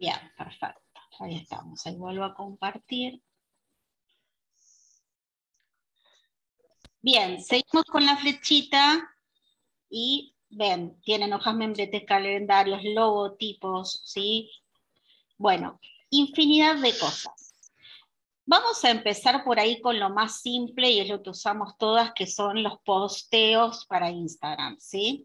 Bien, perfecto. Ahí estamos. Ahí vuelvo a compartir. Bien, seguimos con la flechita y ven, tienen hojas membretes, calendarios, logotipos, ¿sí? Bueno, infinidad de cosas. Vamos a empezar por ahí con lo más simple y es lo que usamos todas, que son los posteos para Instagram, ¿sí?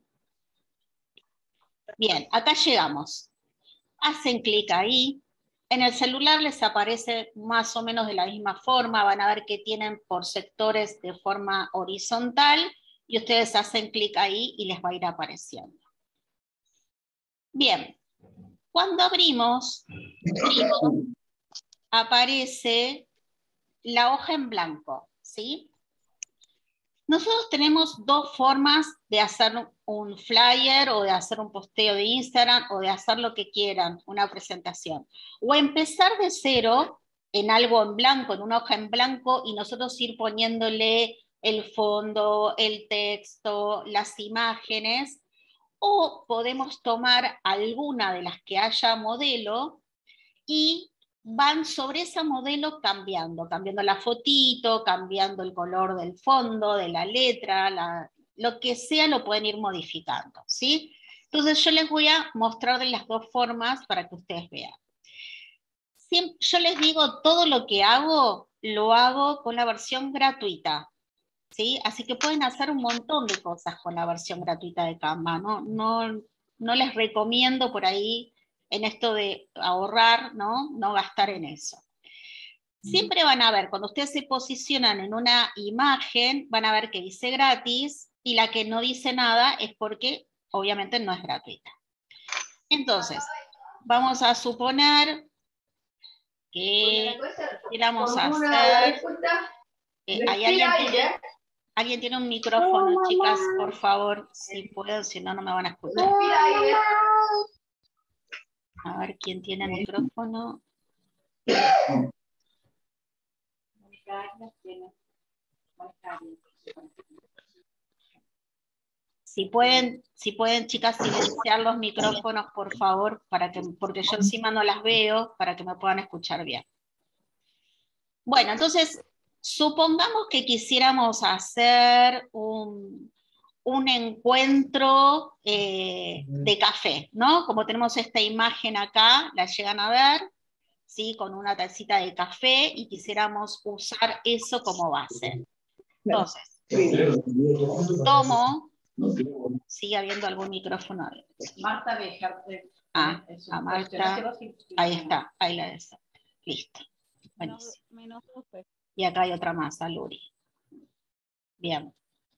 Bien, acá llegamos. Hacen clic ahí. En el celular les aparece más o menos de la misma forma. Van a ver que tienen por sectores de forma horizontal y ustedes hacen clic ahí y les va a ir apareciendo. Bien, cuando abrimos, aparece la hoja en blanco, ¿sí? Nosotros tenemos dos formas de hacer un flyer o de hacer un posteo de Instagram o de hacer lo que quieran, una presentación. O empezar de cero en algo en blanco, en una hoja en blanco, y nosotros ir poniéndole el fondo, el texto, las imágenes, o podemos tomar alguna de las que haya modelo y van sobre ese modelo cambiando la fotito, cambiando el color del fondo, de la letra, lo que sea lo pueden ir modificando, ¿sí? Entonces yo les voy a mostrar de las dos formas para que ustedes vean. Yo les digo, todo lo que hago, lo hago con la versión gratuita, ¿sí? Así que pueden hacer un montón de cosas con la versión gratuita de Canva, no les recomiendo por ahí en esto de ahorrar, no gastar en eso. Siempre van a ver, cuando ustedes se posicionan en una imagen, van a ver que dice gratis y la que no dice nada es porque obviamente no es gratuita. Entonces, vamos a suponer que queramos hacer... ¿Alguien tiene un micrófono, chicas? Por favor, si pueden, si no, no me van a escuchar. A ver, ¿quién tiene el micrófono? Si pueden, chicas, silenciar los micrófonos, por favor, porque yo encima no las veo, para que me puedan escuchar bien. Bueno, entonces, supongamos que quisiéramos hacer un encuentro de café, ¿no? Como tenemos esta imagen acá, la llegan a ver, ¿sí? Con una tacita de café y quisiéramos usar eso como base. Entonces, tomo, sigue habiendo algún micrófono. Marta, a Marta, ahí está, ahí la des. Listo. Menos 12. Y acá hay otra más, a Luri. Bien.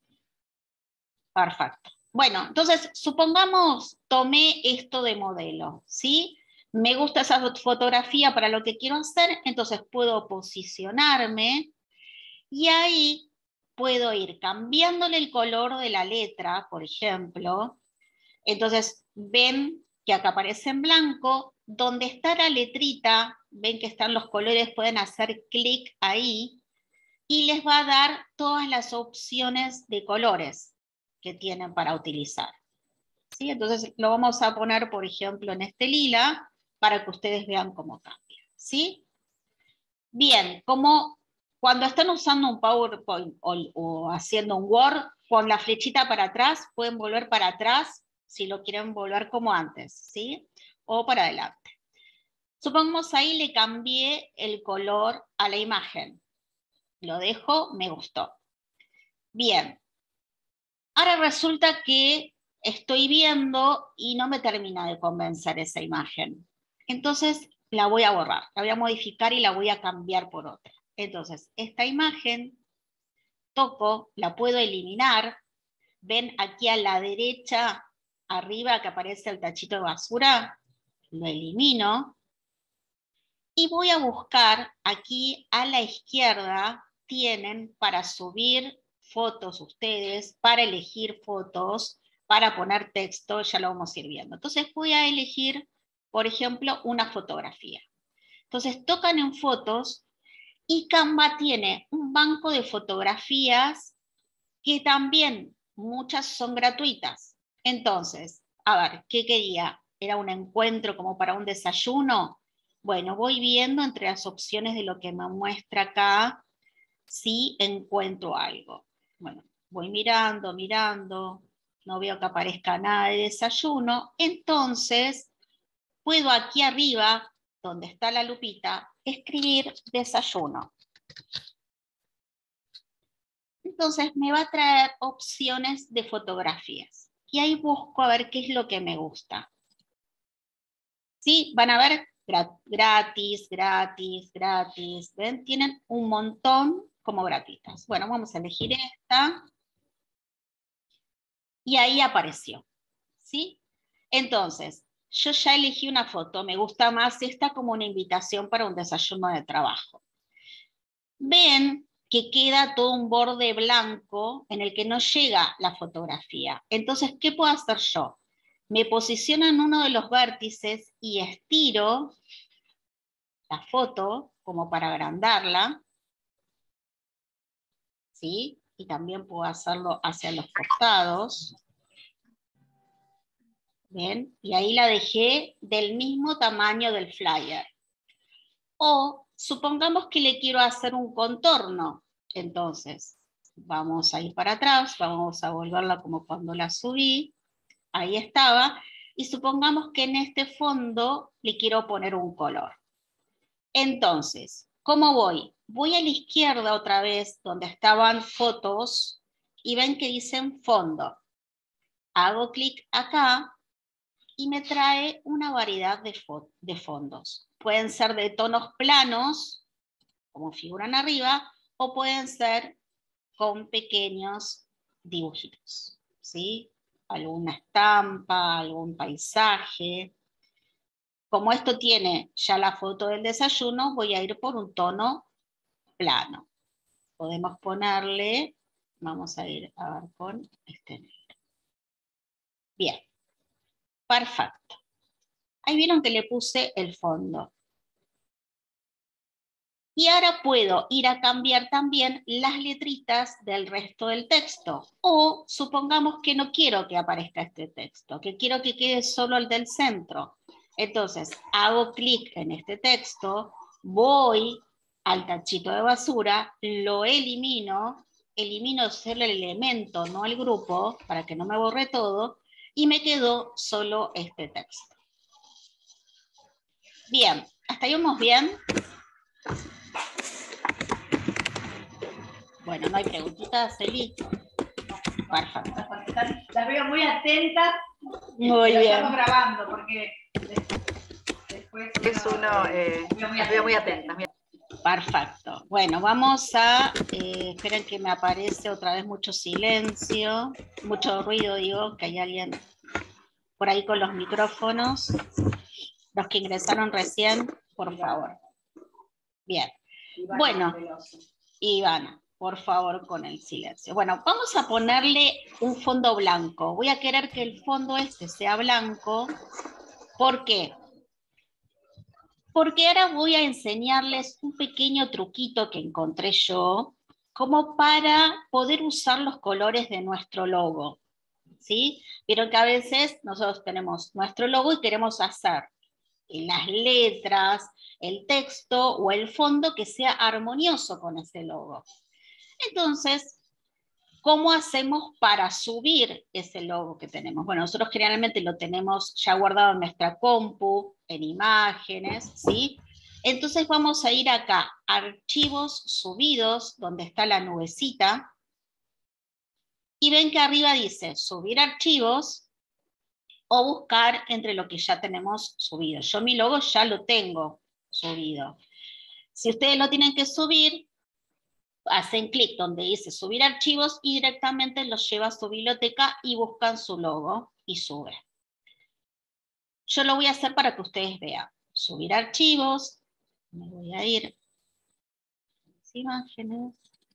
Perfecto. Bueno, entonces, supongamos, tomé esto de modelo, ¿sí? Me gusta esa fotografía para lo que quiero hacer, entonces puedo posicionarme y ahí puedo ir cambiándole el color de la letra, por ejemplo. Entonces, ven que acá aparece en blanco, donde está la letrita, ven que están los colores, pueden hacer clic ahí y les va a dar todas las opciones de colores que tienen para utilizar. ¿Sí? Entonces lo vamos a poner, por ejemplo, en este lila, para que ustedes vean cómo cambia. ¿Sí? Bien, como cuando están usando un PowerPoint o haciendo un Word, con la flechita para atrás, pueden volver para atrás si lo quieren volver como antes, ¿sí? O para adelante. Supongamos ahí le cambié el color a la imagen. Lo dejo, me gustó. Bien. Ahora resulta que estoy viendo y no me termina de convencer esa imagen. Entonces la voy a borrar, la voy a modificar y la voy a cambiar por otra. Entonces, esta imagen, toco, la puedo eliminar. Ven aquí a la derecha, arriba que aparece el tachito de basura, lo elimino. Y voy a buscar aquí a la izquierda, tienen para subir fotos ustedes, para elegir fotos, para poner texto, ya lo vamos a ir viendo. Entonces voy a elegir, por ejemplo, una fotografía. Entonces tocan en fotos y Canva tiene un banco de fotografías que también muchas son gratuitas. Entonces, a ver, ¿qué quería? era un encuentro como para un desayuno. Bueno, voy viendo entre las opciones de lo que me muestra acá si encuentro algo. Bueno, voy mirando, mirando, no veo que aparezca nada de desayuno, entonces puedo aquí arriba, donde está la lupita, escribir desayuno. Entonces me va a traer opciones de fotografías. Y ahí busco a ver qué es lo que me gusta. ¿Sí? Van a ver gratis, gratis, gratis. ¿Ven? Tienen un montón como gratuitas. Bueno, vamos a elegir esta. Y ahí apareció. ¿Sí? Entonces, yo ya elegí una foto. Me gusta más esta como una invitación para un desayuno de trabajo. Ven que queda todo un borde blanco en el que no llega la fotografía. Entonces, ¿qué puedo hacer yo? Me posiciono en uno de los vértices y estiro la foto como para agrandarla, ¿sí? Y también puedo hacerlo hacia los costados. ¿Ven? Y ahí la dejé del mismo tamaño del flyer. O supongamos que le quiero hacer un contorno. Entonces, vamos a ir para atrás, vamos a volverla como cuando la subí. Ahí estaba. Y supongamos que en este fondo le quiero poner un color. Entonces, ¿cómo voy? Voy a la izquierda otra vez, donde estaban fotos, y ven que dicen fondo. Hago clic acá y me trae una variedad de fondos. Pueden ser de tonos planos, como figuran arriba, o pueden ser con pequeños dibujitos, ¿sí? Alguna estampa, algún paisaje. Como esto tiene ya la foto del desayuno, voy a ir por un tono plano. Podemos ponerle, vamos a ir a ver con este negro. Bien, perfecto. Ahí vieron que le puse el fondo. Y ahora puedo ir a cambiar también las letritas del resto del texto. O supongamos que no quiero que aparezca este texto, que quiero que quede solo el del centro. Entonces hago clic en este texto, voy al tachito de basura, lo elimino solo el elemento, no el grupo, para que no me borre todo, y me quedó solo este texto. Bien, ¿hasta ahí vamos bien? Bueno, no hay preguntitas, Eli. Perfecto. Las veo muy atentas. Muy bien. Estamos grabando porque después es uno, las veo muy atentas. Perfecto. Bueno, vamos a, esperen que me aparece otra vez mucho silencio, mucho ruido, digo, que hay alguien por ahí con los micrófonos. Los que ingresaron recién, por favor. Bien. Bueno, Ivana, por favor, con el silencio. Bueno, vamos a ponerle un fondo blanco. Voy a querer que el fondo este sea blanco. ¿Por qué? Porque ahora voy a enseñarles un pequeño truquito que encontré yo, como para poder usar los colores de nuestro logo. ¿Sí? Vieron que a veces nosotros tenemos nuestro logo y queremos hacer las letras, el texto o el fondo que sea armonioso con ese logo. Entonces, ¿cómo hacemos para subir ese logo que tenemos? Bueno, nosotros generalmente lo tenemos ya guardado en nuestra compu, en imágenes, ¿sí? Entonces vamos a ir acá, archivos subidos, donde está la nubecita, y ven que arriba dice subir archivos o buscar entre lo que ya tenemos subido. Yo mi logo ya lo tengo subido. Si ustedes lo tienen que subir, hacen clic donde dice subir archivos y directamente los lleva a su biblioteca y buscan su logo y sube. Yo lo voy a hacer para que ustedes vean. Subir archivos, me voy a ir a las imágenes.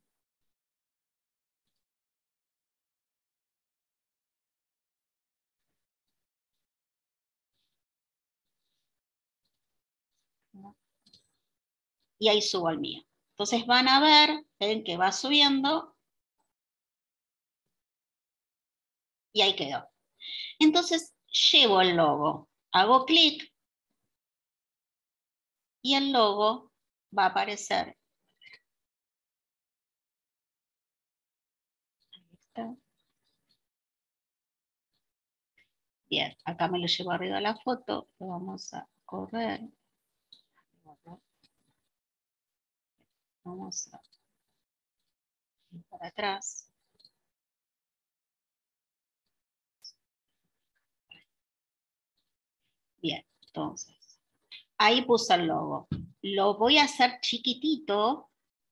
Y ahí subo el mío. Entonces van a ver, ven que va subiendo y ahí quedó. Entonces llevo el logo Hago clic y el logo va a aparecer. Ahí está. Bien, acá me lo llevo arriba la foto, lo vamos a correr. Vamos a ir para atrás. Bien, entonces, ahí puse el logo. Lo voy a hacer chiquitito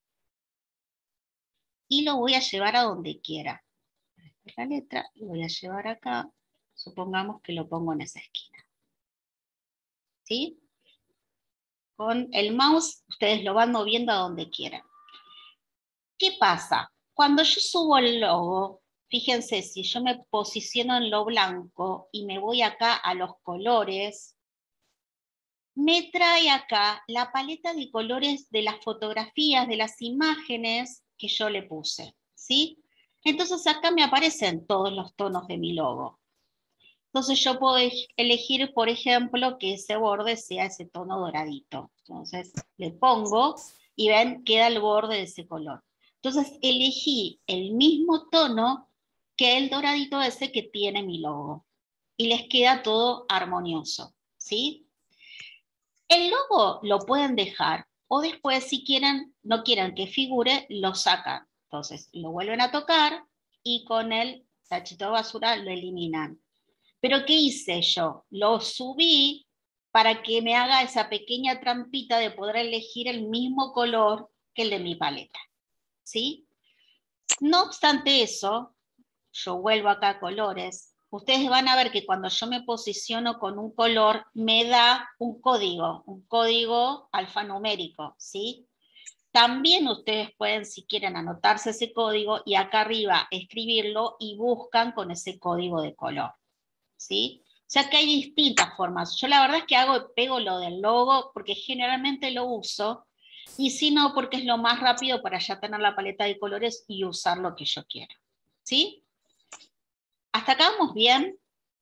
y lo voy a llevar a donde quiera. Esta es la letra, lo voy a llevar acá. Supongamos que lo pongo en esa esquina. ¿Sí? Con el mouse ustedes lo van moviendo a donde quieran. ¿Qué pasa? Cuando yo subo el logo, fíjense, si yo me posiciono en lo blanco y me voy acá a los colores, me trae acá la paleta de colores de las fotografías, de las imágenes que yo le puse, ¿sí? Entonces acá me aparecen todos los tonos de mi logo. Entonces yo puedo elegir, por ejemplo, que ese borde sea ese tono doradito. Entonces le pongo y ven, queda el borde de ese color. Entonces elegí el mismo tono que el doradito ese que tiene mi logo. Y les queda todo armonioso, ¿sí? El logo lo pueden dejar o después si quieren, no quieren que figure, lo sacan. Entonces lo vuelven a tocar y con el tachito de basura lo eliminan. Pero ¿qué hice yo? Lo subí para que me haga esa pequeña trampita de poder elegir el mismo color que el de mi paleta, ¿sí? No obstante eso, yo vuelvo acá a colores. Ustedes van a ver que cuando yo me posiciono con un color, me da un código alfanumérico, ¿sí? También ustedes pueden, si quieren, anotarse ese código y acá arriba escribirlo y buscan con ese código de color, ¿sí? O sea que hay distintas formas. Yo la verdad es que pego lo del logo porque generalmente lo uso y si no porque es lo más rápido para ya tener la paleta de colores y usar lo que yo quiera, ¿sí? ¿Hasta acá vamos bien?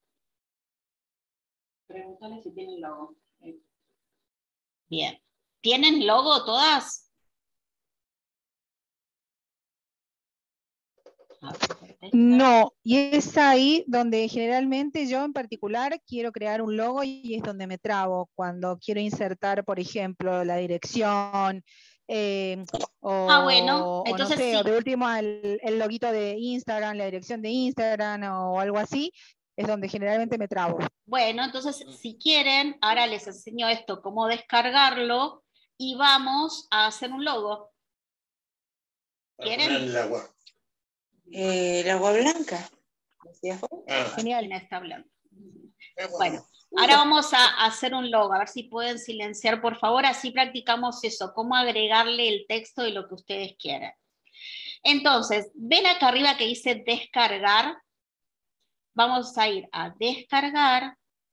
Pregúntale si tienen logo. Bien. ¿Tienen logo todas? No, y es ahí donde generalmente yo en particular quiero crear un logo y es donde me trabo, cuando quiero insertar, por ejemplo, la dirección, Bueno, o no entonces sé, sí. o de último el loguito de Instagram, la dirección de Instagram o algo así, es donde generalmente me trabo. Bueno, entonces si quieren, ahora les enseño esto, cómo descargarlo y vamos a hacer un logo. ¿Quieren? El agua. El agua blanca. Genial. ¿Quién está hablando? Bueno, ahora vamos a hacer un logo, a ver si pueden silenciar, por favor, así practicamos eso, cómo agregarle el texto y lo que ustedes quieran. Entonces, ven acá arriba que dice descargar. Vamos a ir a descargar.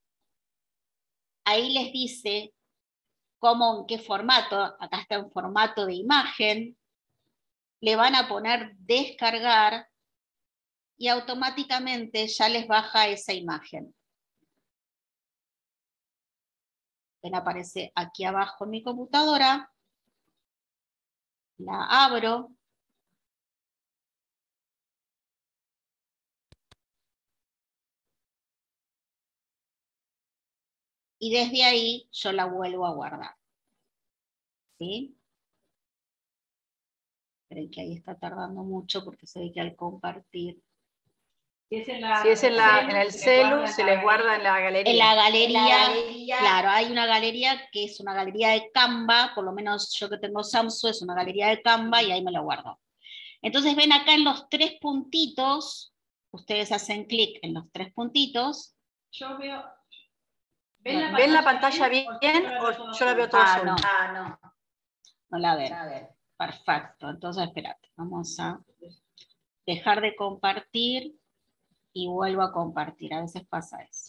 Ahí les dice cómo, en qué formato. Acá está en formato de imagen. Le van a poner descargar y automáticamente ya les baja esa imagen. Ven, aparece aquí abajo en mi computadora. La abro. Y desde ahí yo la vuelvo a guardar. ¿Sí? Esperen que ahí está tardando mucho porque se ve que al compartir. Si es en el celu, se les guarda en la galería. En la galería, claro, hay una galería que es una galería de Canva, por lo menos yo que tengo Samsung, es una galería de Canva y ahí me lo guardo. Entonces ven acá en los tres puntitos, ustedes hacen clic en los tres puntitos. Yo veo. ¿Ven la pantalla bien o yo la veo todo azul? No. No la ven. Perfecto. Entonces, espérate. Vamos a dejar de compartir y vuelvo a compartir. A veces pasa eso.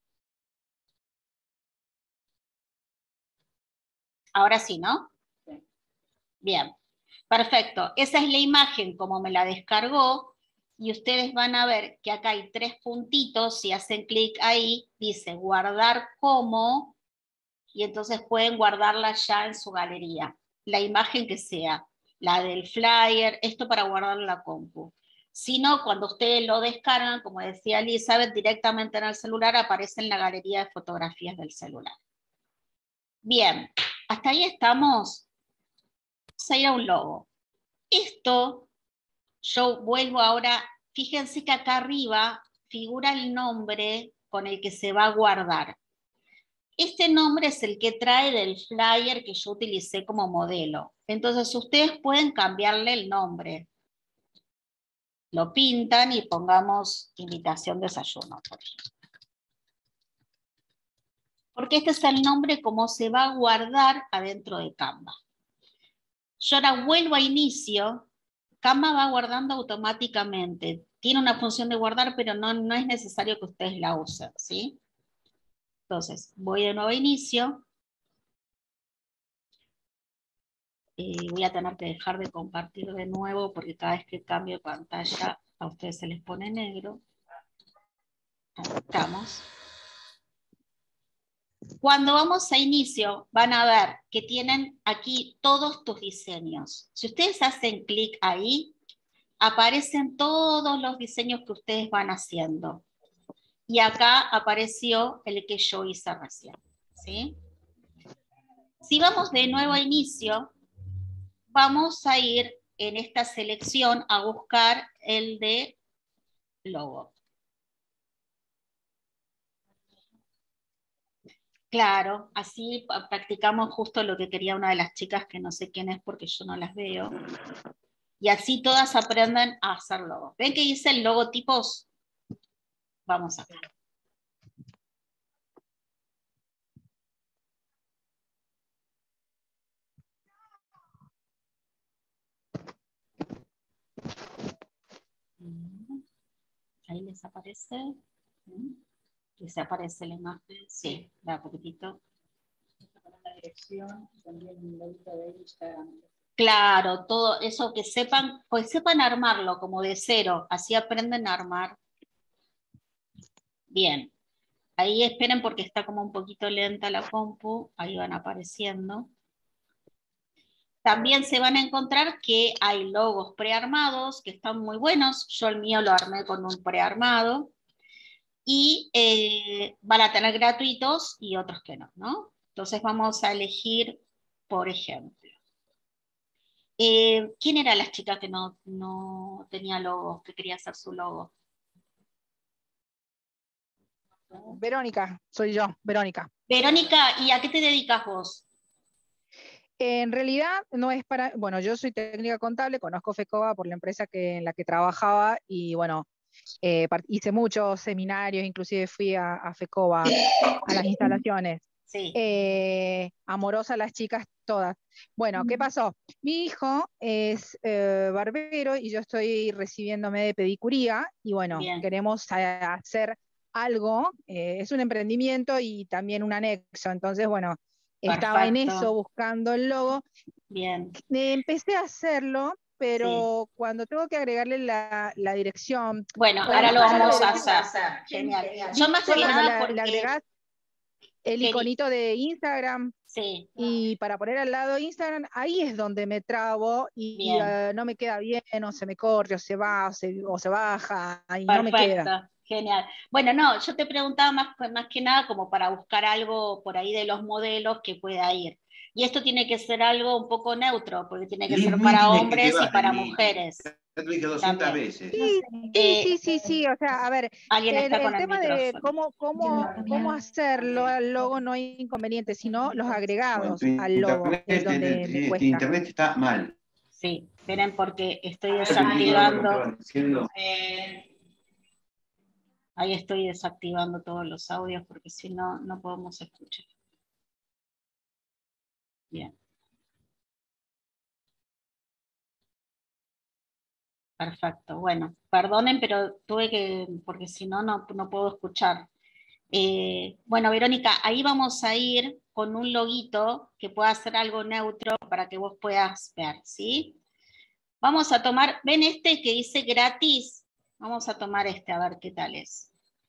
Ahora sí, ¿no? Bien. Perfecto. Esa es la imagen como me la descargó. y ustedes van a ver que acá hay 3 puntitos, si hacen clic ahí, dice guardar como, y entonces pueden guardarla ya en su galería, la imagen que sea, la del flyer, esto para guardar en la compu. Si no, cuando ustedes lo descargan, como decía Elizabeth, directamente en el celular aparece en la galería de fotografías del celular. Bien, hasta ahí estamos. Vamos a ir a un logo. Esto, yo vuelvo ahora, fíjense que acá arriba figura el nombre con el que se va a guardar. Este nombre es el que trae del flyer que yo utilicé como modelo. Entonces ustedes pueden cambiarle el nombre. Lo pintan y pongamos invitación desayuno, por ejemplo. Porque este es el nombre como se va a guardar adentro de Canva. Yo ahora vuelvo a inicio, Canva va guardando automáticamente. Tiene una función de guardar, pero no es necesario que ustedes la usen, ¿sí? Entonces, voy de nuevo a inicio. Voy a tener que dejar de compartir de nuevo porque cada vez que cambio de pantalla a ustedes se les pone negro. Ahí estamos. Cuando vamos a inicio, van a ver que tienen aquí todos tus diseños. Si ustedes hacen clic ahí, aparecen todos los diseños que ustedes van haciendo. Y acá apareció el que yo hice recién, ¿sí? Si vamos de nuevo a inicio, vamos a ir en esta selección a buscar el de logo. Claro, así practicamos justo lo que quería una de las chicas, que no sé quién es porque yo no las veo. Y así todas aprenden a hacer logos. ¿Ven que dice el logotipos? Vamos acá. Ahí les aparece. Les aparece la imagen. Sí, da poquitito. La dirección, también un loguito de Instagram. Claro, todo eso que sepan, pues sepan armarlo como de cero, así aprenden a armar. Bien, ahí esperen porque está como un poquito lenta la compu, ahí van apareciendo. También se van a encontrar que hay logos prearmados que están muy buenos, yo el mío lo armé con un prearmado, y van a tener gratuitos y otros que no, ¿no? Entonces vamos a elegir, por ejemplo. ¿Quién era la chica que no tenía logo, que quería hacer su logo? Verónica, soy yo, Verónica. Verónica, ¿y a qué te dedicas vos? En realidad no es para, bueno, yo soy técnica contable, conozco FECOBA por la empresa en la que trabajaba y bueno, hice muchos seminarios, inclusive fui a FECOBA, a las instalaciones. Sí. Amorosa las chicas todas. Bueno, ¿qué pasó? Mi hijo es barbero y yo estoy recibiéndome de pedicuría y bueno, Bien. queremos hacer algo, es un emprendimiento y también un anexo, entonces bueno, estaba en eso buscando el logo. Bien. Empecé a hacerlo, pero cuando tengo que agregarle la dirección. Bueno, ahora lo vamos a hacer. Genial. Yo más que nada porque... le agregás el iconito de Instagram. Sí. Y para poner al lado Instagram, ahí es donde me trabo y no me queda bien, o se me corre, o se va, o se baja, y no me queda. Genial. Bueno, no, yo te preguntaba más que nada como para buscar algo por ahí de los modelos que pueda ir. Y esto tiene que ser algo un poco neutro, porque tiene que ser para hombres y para mujeres. Ya te dije 200 veces. Sí, o sea, a ver, el tema de cómo hacerlo al logo no hay inconveniente, sino los agregados al logo, es donde me cuesta. Internet está mal. Sí, esperen porque estoy desactivando. Ahí estoy desactivando todos los audios porque si no, no podemos escuchar. Bien. Perfecto. Bueno, perdonen, pero tuve que, porque si no, no puedo escuchar. Bueno, Verónica, ahí vamos a ir con un loguito que pueda hacer algo neutro para que vos puedas ver, ¿sí? Vamos a tomar, ¿ven este que dice gratis? Vamos a tomar este, a ver qué tal es.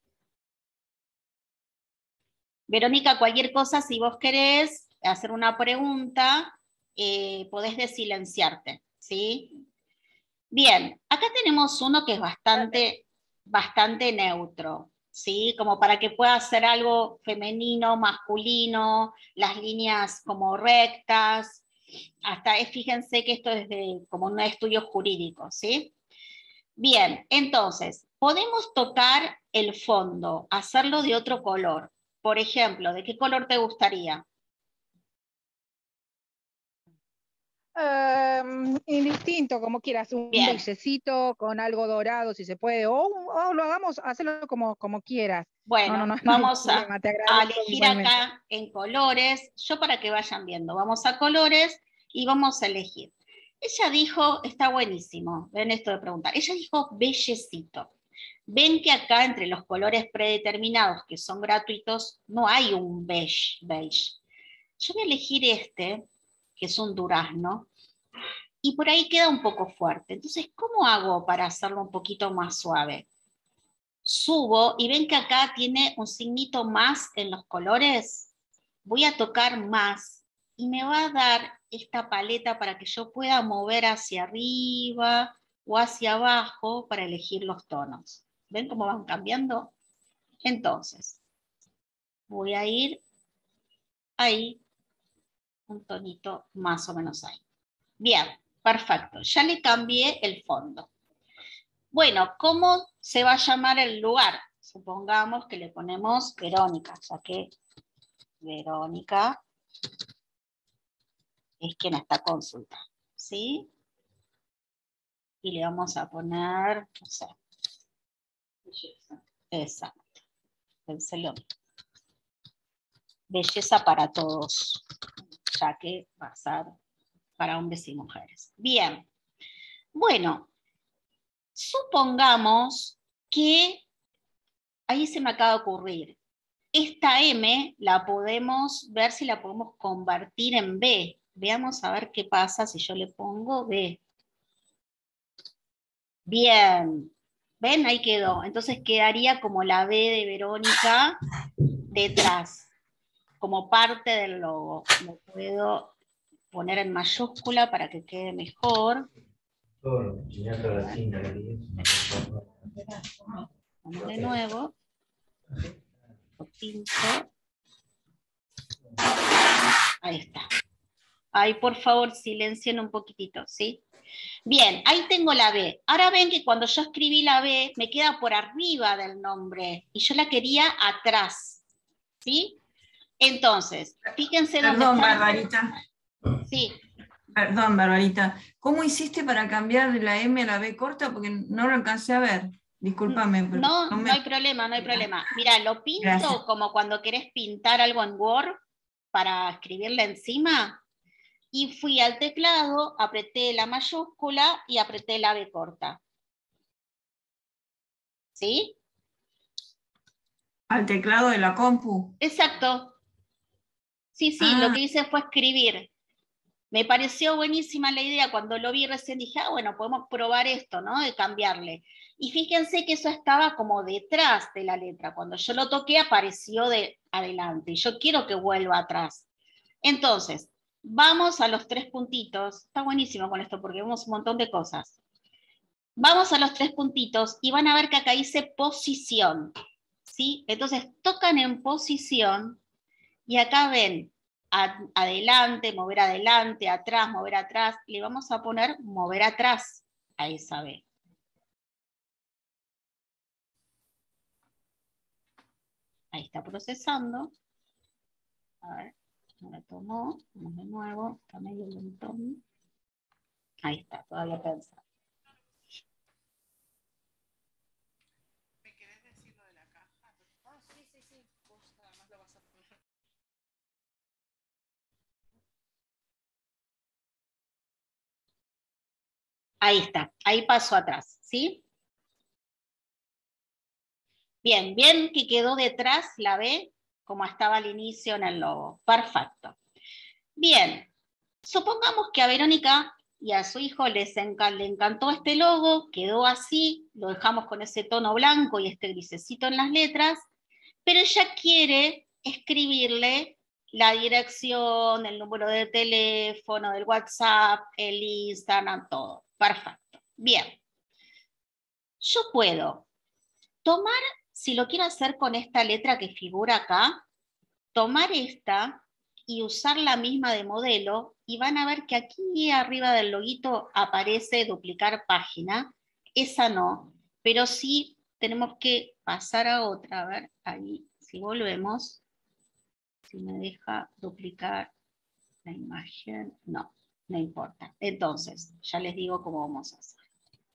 Verónica, cualquier cosa, si vos querés hacer una pregunta, podés desilenciarte, ¿sí? Bien, acá tenemos uno que es bastante neutro, ¿sí? Como para que pueda ser algo femenino, masculino, las líneas como rectas, fíjense que esto es como un estudio jurídico, ¿sí? Bien, entonces, podemos tocar el fondo, hacerlo de otro color. Por ejemplo, ¿de qué color te gustaría? Indistinto, como quieras, un Bien. bellecito con algo dorado, si se puede, o lo hagamos, hacerlo como quieras. Bueno, No hay vamos problema, te a agradezco elegir igualmente. acá en colores, yo para que vayan viendo, vamos a colores y vamos a elegir. Ella dijo, está buenísimo, ven esto de preguntar, ella dijo bellecito. Ven que acá entre los colores predeterminados que son gratuitos no hay un beige. Yo voy a elegir este, que es un durazno, y por ahí queda un poco fuerte. Entonces, ¿cómo hago para hacerlo un poquito más suave? Subo y ven que acá tiene un signito más en los colores. Voy a tocar más y me va a dar esta paleta para que yo pueda mover hacia arriba o hacia abajo para elegir los tonos. ¿Ven cómo van cambiando? Entonces, voy a ir ahí, un tonito más o menos ahí. Bien, perfecto. Ya le cambié el fondo. Bueno, ¿cómo se va a llamar el lugar? Supongamos que le ponemos Verónica, ya que Verónica es quien está consultando, ¿sí? Y le vamos a poner, no sé, belleza. Exacto. Penselo. Belleza para todos, ya que va a ser para hombres y mujeres. Bien. Bueno, supongamos que, ahí se me acaba de ocurrir, esta M la podemos ver si la podemos convertir en B. Veamos a ver qué pasa si yo le pongo B. Bien. ¿Ven? Ahí quedó. Entonces quedaría como la B de Verónica detrás, como parte del logo. Lo puedo poner en mayúscula para que quede mejor. Vamos de nuevo. Lo pinto. Ahí está. Ahí, por favor, silencien un poquitito, ¿sí? Bien, ahí tengo la B. Ahora ven que cuando yo escribí la B, me queda por arriba del nombre, y yo la quería atrás, ¿sí? Entonces, fíjense dónde Perdón, está. Barbarita. Sí. Perdón, Barbarita. ¿Cómo hiciste para cambiar de la M a la B corta? Porque no lo alcancé a ver. Discúlpame. Pero No hay problema, no hay problema. Mira, lo pinto Gracias. como cuando querés pintar algo en Word para escribirle encima. Y fui al teclado, apreté la mayúscula y apreté la B corta. ¿Sí? Al teclado de la compu. Exacto. Sí, lo que hice fue escribir. Me pareció buenísima la idea. Cuando lo vi recién dije, bueno, podemos probar esto, ¿no? De cambiarle. Y fíjense que eso estaba como detrás de la letra. Cuando yo lo toqué apareció de adelante. Y yo quiero que vuelva atrás. Entonces, vamos a los 3 puntitos. Está buenísimo con esto porque vemos un montón de cosas. Vamos a los 3 puntitos y van a ver que acá dice posición. ¿Sí? Entonces, tocan en posición y acá ven adelante, atrás, mover atrás. Le vamos a poner mover atrás a esa B. Ahí está procesando. A ver, no la tomó. Vamos de nuevo. Está medio lentón. Ahí está, todavía pensando. ¿Me querés decir lo de la caja? Ah, sí. Vos nada más lo vas a poner. Ahí está, ahí paso atrás, ¿sí? Bien que quedó detrás la B como estaba al inicio en el logo. Perfecto. Bien, supongamos que a Verónica y a su hijo le encantó este logo, quedó así, lo dejamos con ese tono blanco y este grisecito en las letras, pero ella quiere escribirle la dirección, el número de teléfono, el WhatsApp, el Instagram, todo. Perfecto. Bien. Yo puedo tomar, si lo quiero hacer con esta letra que figura acá, tomar esta y usar la misma de modelo, y van a ver que aquí arriba del loguito aparece duplicar página. Esa no, pero sí tenemos que pasar a otra. A ver, ahí, si volvemos, si me deja duplicar la imagen, no importa. Entonces, ya les digo cómo vamos a hacer.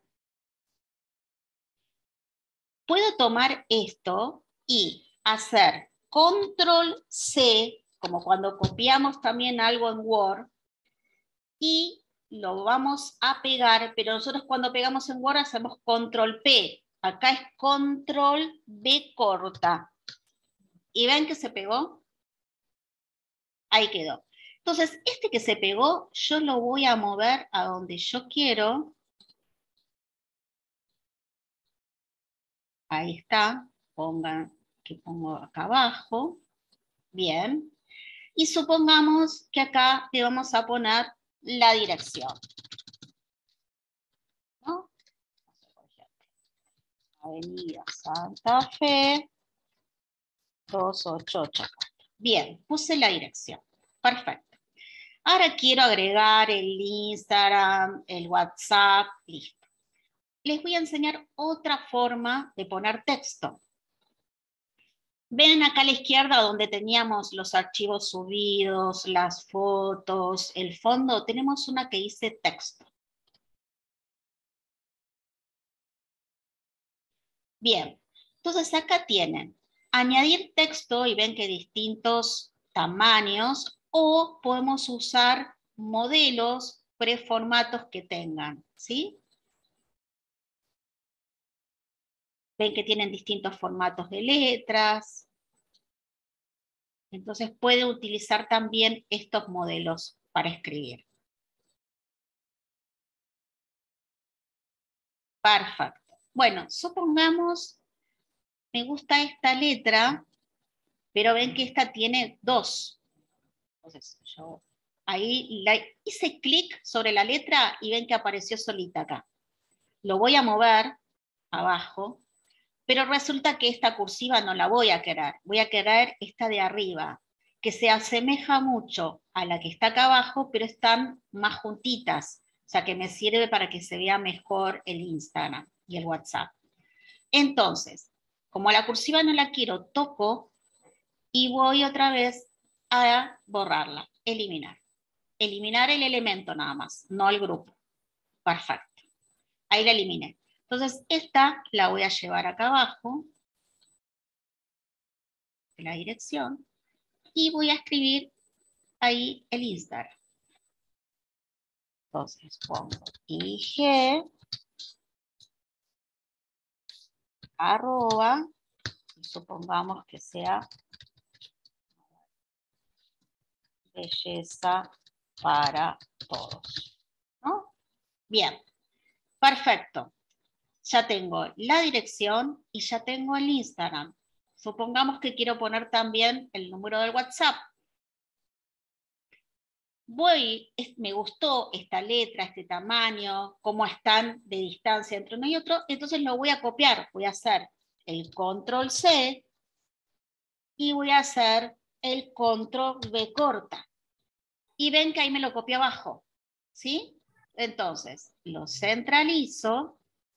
Puedo tomar esto y hacer control C, como cuando copiamos también algo en Word, y lo vamos a pegar, pero nosotros cuando pegamos en Word hacemos control P. Acá es control B corta. ¿Y ven que se pegó? Ahí quedó. Entonces, este que se pegó, yo lo voy a mover a donde yo quiero. Ahí está. Pongan que pongo acá abajo. Bien. Y supongamos que acá le vamos a poner la dirección. ¿No? Avenida Santa Fe, 2884. Bien, puse la dirección. Perfecto. Ahora quiero agregar el Instagram, el WhatsApp, listo. Les voy a enseñar otra forma de poner texto. Ven acá a la izquierda donde teníamos los archivos subidos, las fotos, el fondo, tenemos una que dice texto. Bien, entonces acá tienen añadir texto y ven que distintos tamaños, o podemos usar modelos preformatos que tengan, ¿sí? Ven que tienen distintos formatos de letras. Entonces puede utilizar también estos modelos para escribir. Perfecto. Bueno, supongamos, me gusta esta letra, pero ven que esta tiene 2. Entonces yo ahí hice clic sobre la letra y ven que apareció solita acá. Lo voy a mover abajo, pero resulta que esta cursiva no la voy a querer. Voy a querer esta de arriba, que se asemeja mucho a la que está acá abajo, pero están más juntitas. O sea, que me sirve para que se vea mejor el Instagram y el WhatsApp. Entonces, como la cursiva no la quiero, toco y voy otra vez a borrarla, eliminar. Eliminar el elemento nada más, no el grupo. Perfecto. Ahí la eliminé. Entonces, esta la voy a llevar acá abajo, la dirección, y voy a escribir ahí el Instagram. Entonces, pongo IG, arroba, y supongamos que sea belleza para todos, ¿no? Bien, perfecto. Ya tengo la dirección y ya tengo el Instagram. Supongamos que quiero poner también el número del WhatsApp. Me gustó esta letra, este tamaño, cómo están de distancia entre uno y otro, entonces lo voy a copiar. Voy a hacer el control C y voy a hacer el control V corta. Y ven que ahí me lo copio abajo, ¿sí? Entonces, lo centralizo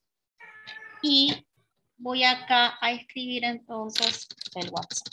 y voy acá a escribir entonces el WhatsApp.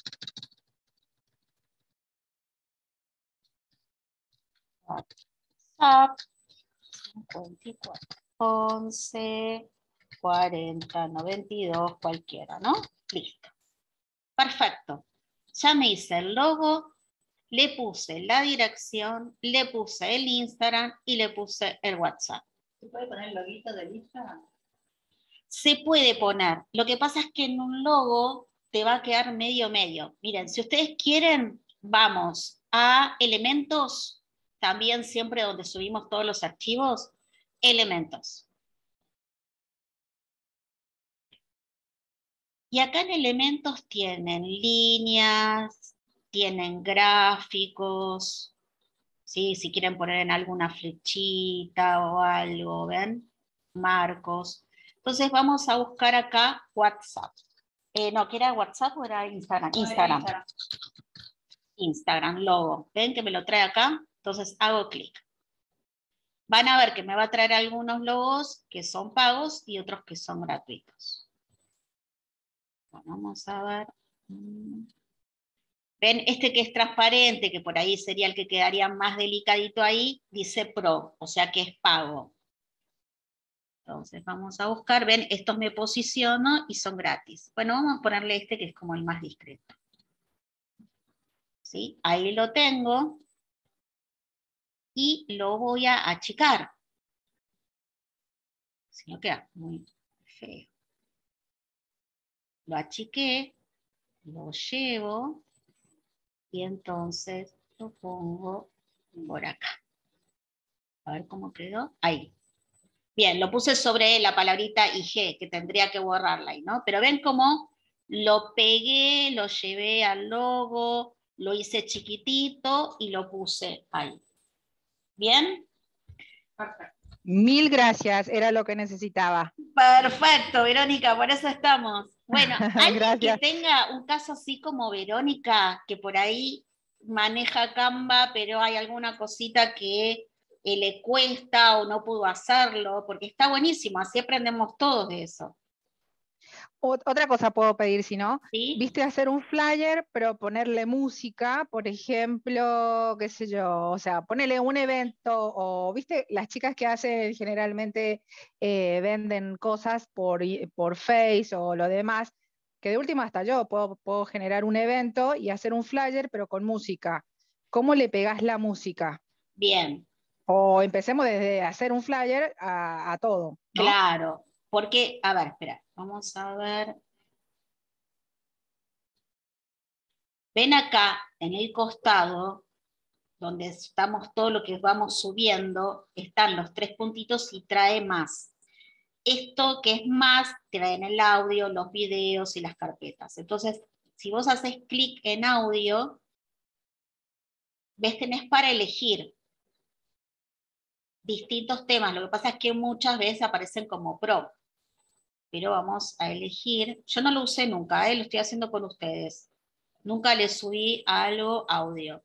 WhatsApp 54 11 40 92, cualquiera, ¿no? Listo. Perfecto. Ya me hice el logo, le puse la dirección, le puse el Instagram y le puse el WhatsApp. ¿Se puede poner el loguito del Instagram? Se puede poner. Lo que pasa es que en un logo te va a quedar medio. Miren, si ustedes quieren, vamos a elementos también siempre donde subimos todos los archivos, elementos. Y acá en elementos tienen líneas, tienen gráficos, ¿sí? Si quieren poner en alguna flechita o algo, ¿ven? Marcos. Entonces vamos a buscar acá WhatsApp. No, ¿qué era WhatsApp o era Instagram? Instagram. Instagram, logo. ¿Ven que me lo trae acá? Entonces hago clic. Van a ver que me va a traer algunos logos que son pagos y otros que son gratuitos. Bueno, vamos a ver. Ven, este que es transparente, que por ahí sería el que quedaría más delicadito ahí, dice Pro, o sea que es pago. Entonces vamos a buscar, ven, estos me posiciono y son gratis. Bueno, vamos a ponerle este que es como el más discreto. ¿Sí? Ahí lo tengo. Y lo voy a achicar. Si no queda muy feo. Lo achiqué, lo llevo y entonces lo pongo por acá. A ver cómo quedó. Ahí. Bien, lo puse sobre la palabrita IG, que tendría que borrarla ahí, ¿no? Pero ven cómo lo pegué, lo llevé al logo, lo hice chiquitito y lo puse ahí. ¿Bien? Perfecto. Mil gracias, era lo que necesitaba. Perfecto, Verónica, por eso estamos. Bueno, alguien que Gracias. tenga un caso así como Verónica, que por ahí maneja Canva, pero hay alguna cosita que le cuesta o no pudo hacerlo, porque está buenísimo, así aprendemos todos de eso. Otra cosa puedo pedir, si no, ¿Sí? viste, hacer un flyer, pero ponerle música, por ejemplo, qué sé yo, o sea, ponerle un evento, o viste, las chicas que hacen generalmente venden cosas por Face o lo demás, que de última hasta yo puedo generar un evento y hacer un flyer, pero con música. ¿Cómo le pegás la música? Bien, O empecemos desde hacer un flyer a todo, ¿no? claro, porque, a ver, espera, vamos a ver. Ven acá, en el costado, donde estamos todo lo que vamos subiendo, están los 3 puntitos y trae más. Esto que es más, trae en el audio, los videos y las carpetas. Entonces, si vos haces clic en audio, ves, tenés para elegir distintos temas. Lo que pasa es que muchas veces aparecen como Pro. Pero vamos a elegir, yo no lo usé nunca, lo estoy haciendo con ustedes. Nunca le subí algo audio.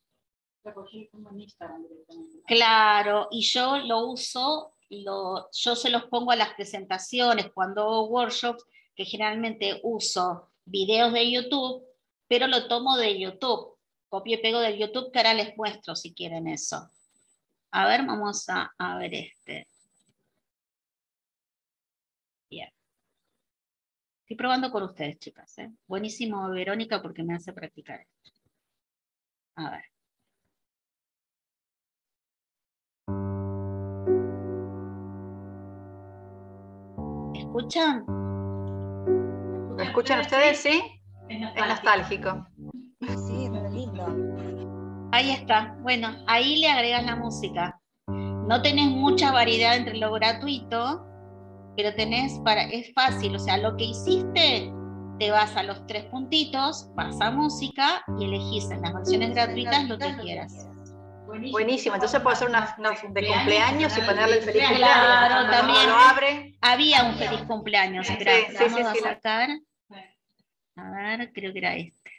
Claro, y yo lo uso, yo se los pongo a las presentaciones cuando hago workshops, que generalmente uso videos de YouTube, pero lo tomo de YouTube. Copio y pego del YouTube, que ahora les muestro si quieren eso. A ver, vamos a ver este. Bien. Estoy probando con ustedes, chicas. Buenísimo, Verónica, porque me hace practicar esto. A ver. ¿Escuchan? ¿Lo escuchan ustedes? ¿Sí? Es nostálgico. Sí, re lindo. Ahí está. Bueno, ahí le agregas la música. No tenés mucha variedad entre lo gratuito, pero es fácil. O sea, lo que hiciste, te vas a los 3 puntitos, vas a música y elegís en las versiones gratuitas lo que quieras. Buenísimo, entonces puedo hacer una de cumpleaños y ponerle el feliz cumpleaños. Claro, también. Lo abre. Había un feliz cumpleaños. Espera, Sí, vamos sí, a sí. sacar. A ver, creo que era este.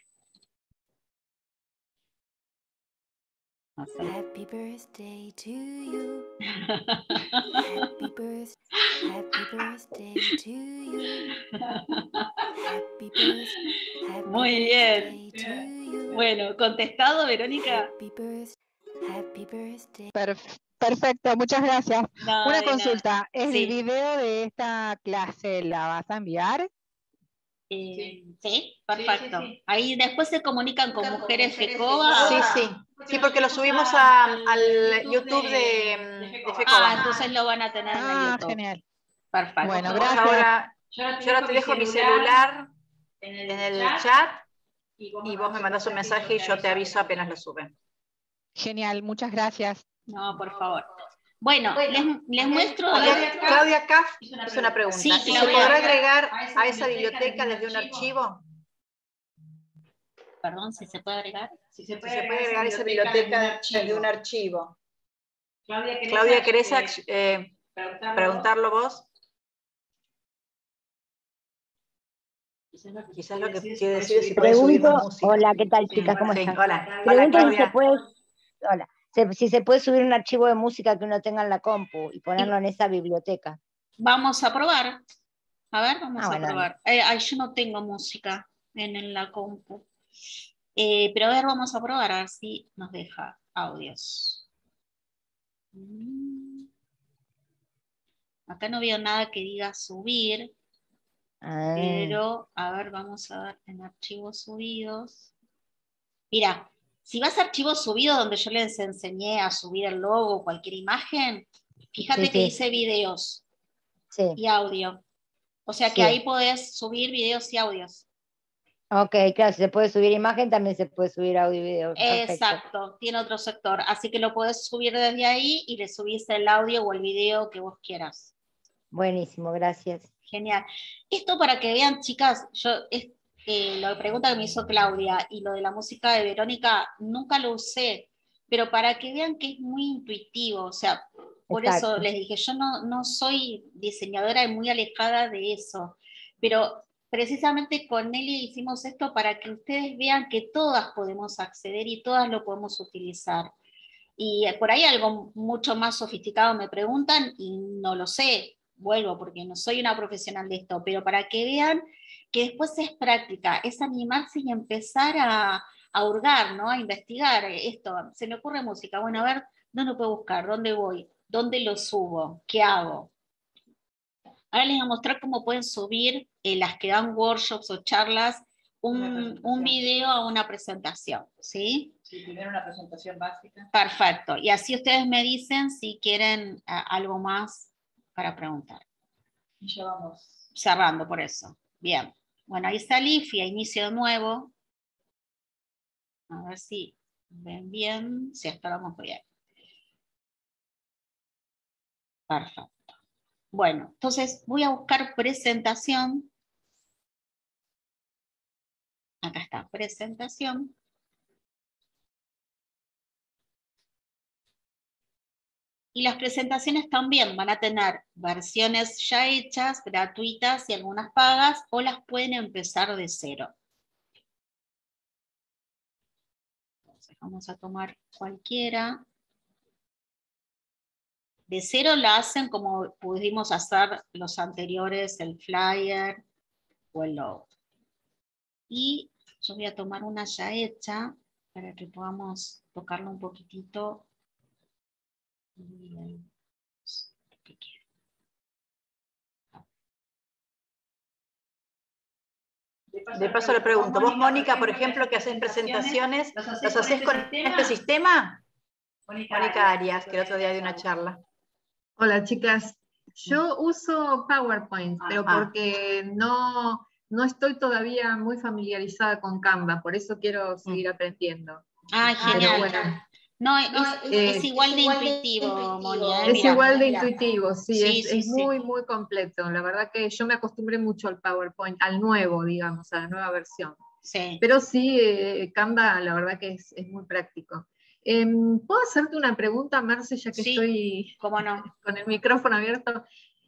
Happy birthday to you. Happy birthday to you. Happy birthday. Muy bien. Bueno, ¿contestado, Verónica? Happy birthday. Perfecto, muchas gracias. No, Una de consulta, nada. ¿el Sí. video de esta clase la vas a enviar? Sí, perfecto. Sí. Ahí después se comunican con Mujeres FECOBA. Sí, porque lo subimos al YouTube de FECOBA. Entonces lo van a tener en el YouTube. Genial. Perfecto. Bueno, Vos gracias. ahora, yo ahora te dejo mi celular en el chat y vos me mandás un mensaje y yo te aviso apenas lo suben. Genial, muchas gracias. No, por favor. Bueno, les muestro... Claudia Kaff hizo una pregunta. Sí, ¿Se Claudia. podrá agregar a esa biblioteca desde un archivo? Perdón, si se puede agregar. Si se puede agregar esa biblioteca desde un archivo. Claudia, Claudia, ¿querés preguntarlo vos? Quizás lo que quiere decir es si puede subir más música. Hola, ¿qué tal, chicas? ¿Cómo Sí, están? hola. Hola, Pregunto si Claudia. se puede, hola, si se puede subir un archivo de música que uno tenga en la compu y ponerlo en esa biblioteca. Vamos a probar. A ver, vamos a bueno, probar. Yo no tengo música en la compu. Pero a ver, vamos a probar a ver si nos deja audios. Acá no veo nada que diga subir. Pero, a ver, vamos a ver en archivos subidos. Mira, si vas a archivos subidos donde yo les enseñé a subir el logo o cualquier imagen, fíjate Sí, que sí. dice videos Sí. y audio. O sea que Sí. ahí podés subir videos y audios. Ok, claro, si se puede subir imagen, también se puede subir audio y video. Perfecto. Exacto, tiene otro sector. Así que lo podés subir desde ahí y le subís el audio o el video que vos quieras. Buenísimo, gracias. Genial. Esto para que vean, chicas, la pregunta que me hizo Claudia y lo de la música de Verónica, nunca lo usé, pero para que vean que es muy intuitivo, o sea, por Exacto. eso les dije, yo no soy diseñadora y muy alejada de eso, pero precisamente con Nelly hicimos esto para que ustedes vean que todas podemos acceder y todas lo podemos utilizar. Y por ahí algo mucho más sofisticado me preguntan y no lo sé, vuelvo porque no soy una profesional de esto, pero para que vean que después es práctica, es animarse y empezar a hurgar, ¿no? A investigar esto. Se me ocurre música, bueno, a ver, ¿dónde puedo buscar? ¿Dónde voy? ¿Dónde lo subo? ¿Qué hago? Ahora les voy a mostrar cómo pueden subir las que dan workshops o charlas un video a una presentación, ¿sí? Sí, primero una presentación básica. Perfecto. Y así ustedes me dicen si quieren algo más para preguntar. Y ya vamos. Cerrando por eso. Bien. Bueno, ahí salí, fui a inicio de nuevo. A ver si ven bien. Sí, hasta vamos bien. Perfecto. Bueno, entonces voy a buscar presentación. Acá está, presentación. Y las presentaciones también van a tener versiones ya hechas, gratuitas y algunas pagas, o las pueden empezar de cero. Entonces vamos a tomar cualquiera. De cero la hacen como pudimos hacer los anteriores, el flyer o el logo. Y yo voy a tomar una ya hecha para que podamos tocarlo un poquitito. Bien. De paso le pregunto, vos, Mónica, por ejemplo, que haces presentaciones, ¿las haces con este sistema? Mónica Arias, que el otro día dio una charla. Hola, chicas. Yo uso PowerPoint, pero porque no estoy todavía muy familiarizada con Canva, por eso quiero seguir aprendiendo. Ah, genial. Pero bueno, No, es igual de intuitivo, Mónica. es igual de intuitivo, sí, Sí, es sí. muy, muy completo. La verdad que yo me acostumbré mucho al PowerPoint, al nuevo, digamos, a la nueva versión. Sí. Pero sí, Canva, la verdad que es muy práctico. ¿Puedo hacerte una pregunta, Marce, ya que estoy cómo no, con el micrófono abierto?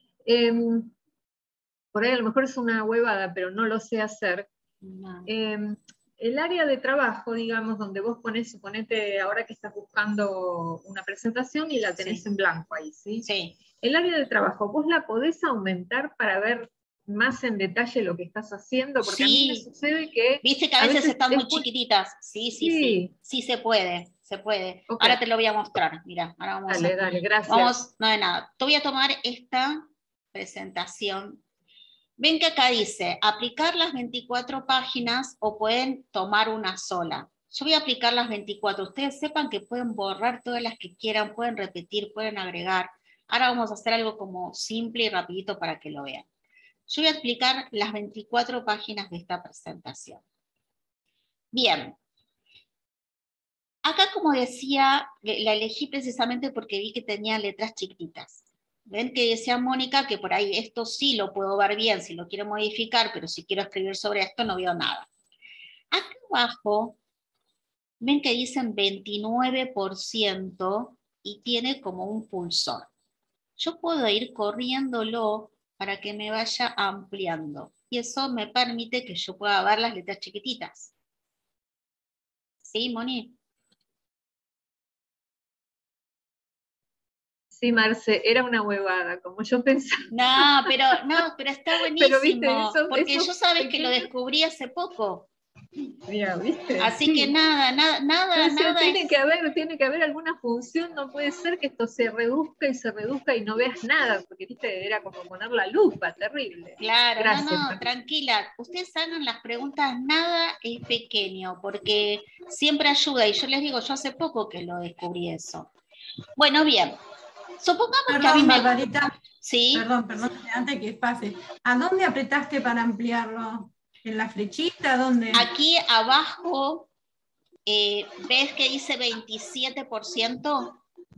Por ahí a lo mejor es una huevada, pero no lo sé hacer. No. El área de trabajo, digamos, donde vos ponés, suponete ahora que estás buscando una presentación y la tenés en blanco ahí, ¿sí? Sí. El área de trabajo, ¿vos la podés aumentar para ver más en detalle lo que estás haciendo? Porque a mí me sucede que... Viste que a veces están muy chiquititas. Sí, sí se puede, se puede. Okay. Ahora te lo voy a mostrar, mira, ahora vamos Dale, gracias. No de nada. Te voy a tomar esta presentación. Ven que acá dice, aplicar las 24 páginas o pueden tomar una sola. Yo voy a aplicar las 24. Ustedes sepan que pueden borrar todas las que quieran, pueden repetir, pueden agregar. Ahora vamos a hacer algo como simple y rapidito para que lo vean. Yo voy a explicar las 24 páginas de esta presentación. Bien. Acá, como decía, la elegí precisamente porque vi que tenía letras chiquititas. Ven que decía Mónica que por ahí esto sí lo puedo ver bien si lo quiero modificar, pero si quiero escribir sobre esto no veo nada. Acá abajo, ven que dicen 29% y tiene como un pulsor. Yo puedo ir corriéndolo para que me vaya ampliando. Y eso me permite que yo pueda ver las letras chiquititas. ¿Sí, Moni? Sí, Marce, era una huevada, como yo pensaba. No, pero está buenísimo. Pero, ¿viste? Porque yo sabes que lo descubrí hace poco. Mira, ¿viste? Así Sí. que nada. Tiene que haber alguna función, no puede ser que esto se reduzca y no veas nada, porque viste, era como poner la lupa, terrible. Claro, Gracias. no, tranquila. Ustedes hagan las preguntas, nada es pequeño, porque siempre ayuda. Y yo les digo, yo hace poco que lo descubrí eso. Bueno, bien. Supongamos que a mí Barbarita, ¿sí? Perdón, antes que pase. ¿A dónde apretaste para ampliarlo? ¿En la flechita? ¿Dónde? Aquí abajo, ¿ves que dice 27%?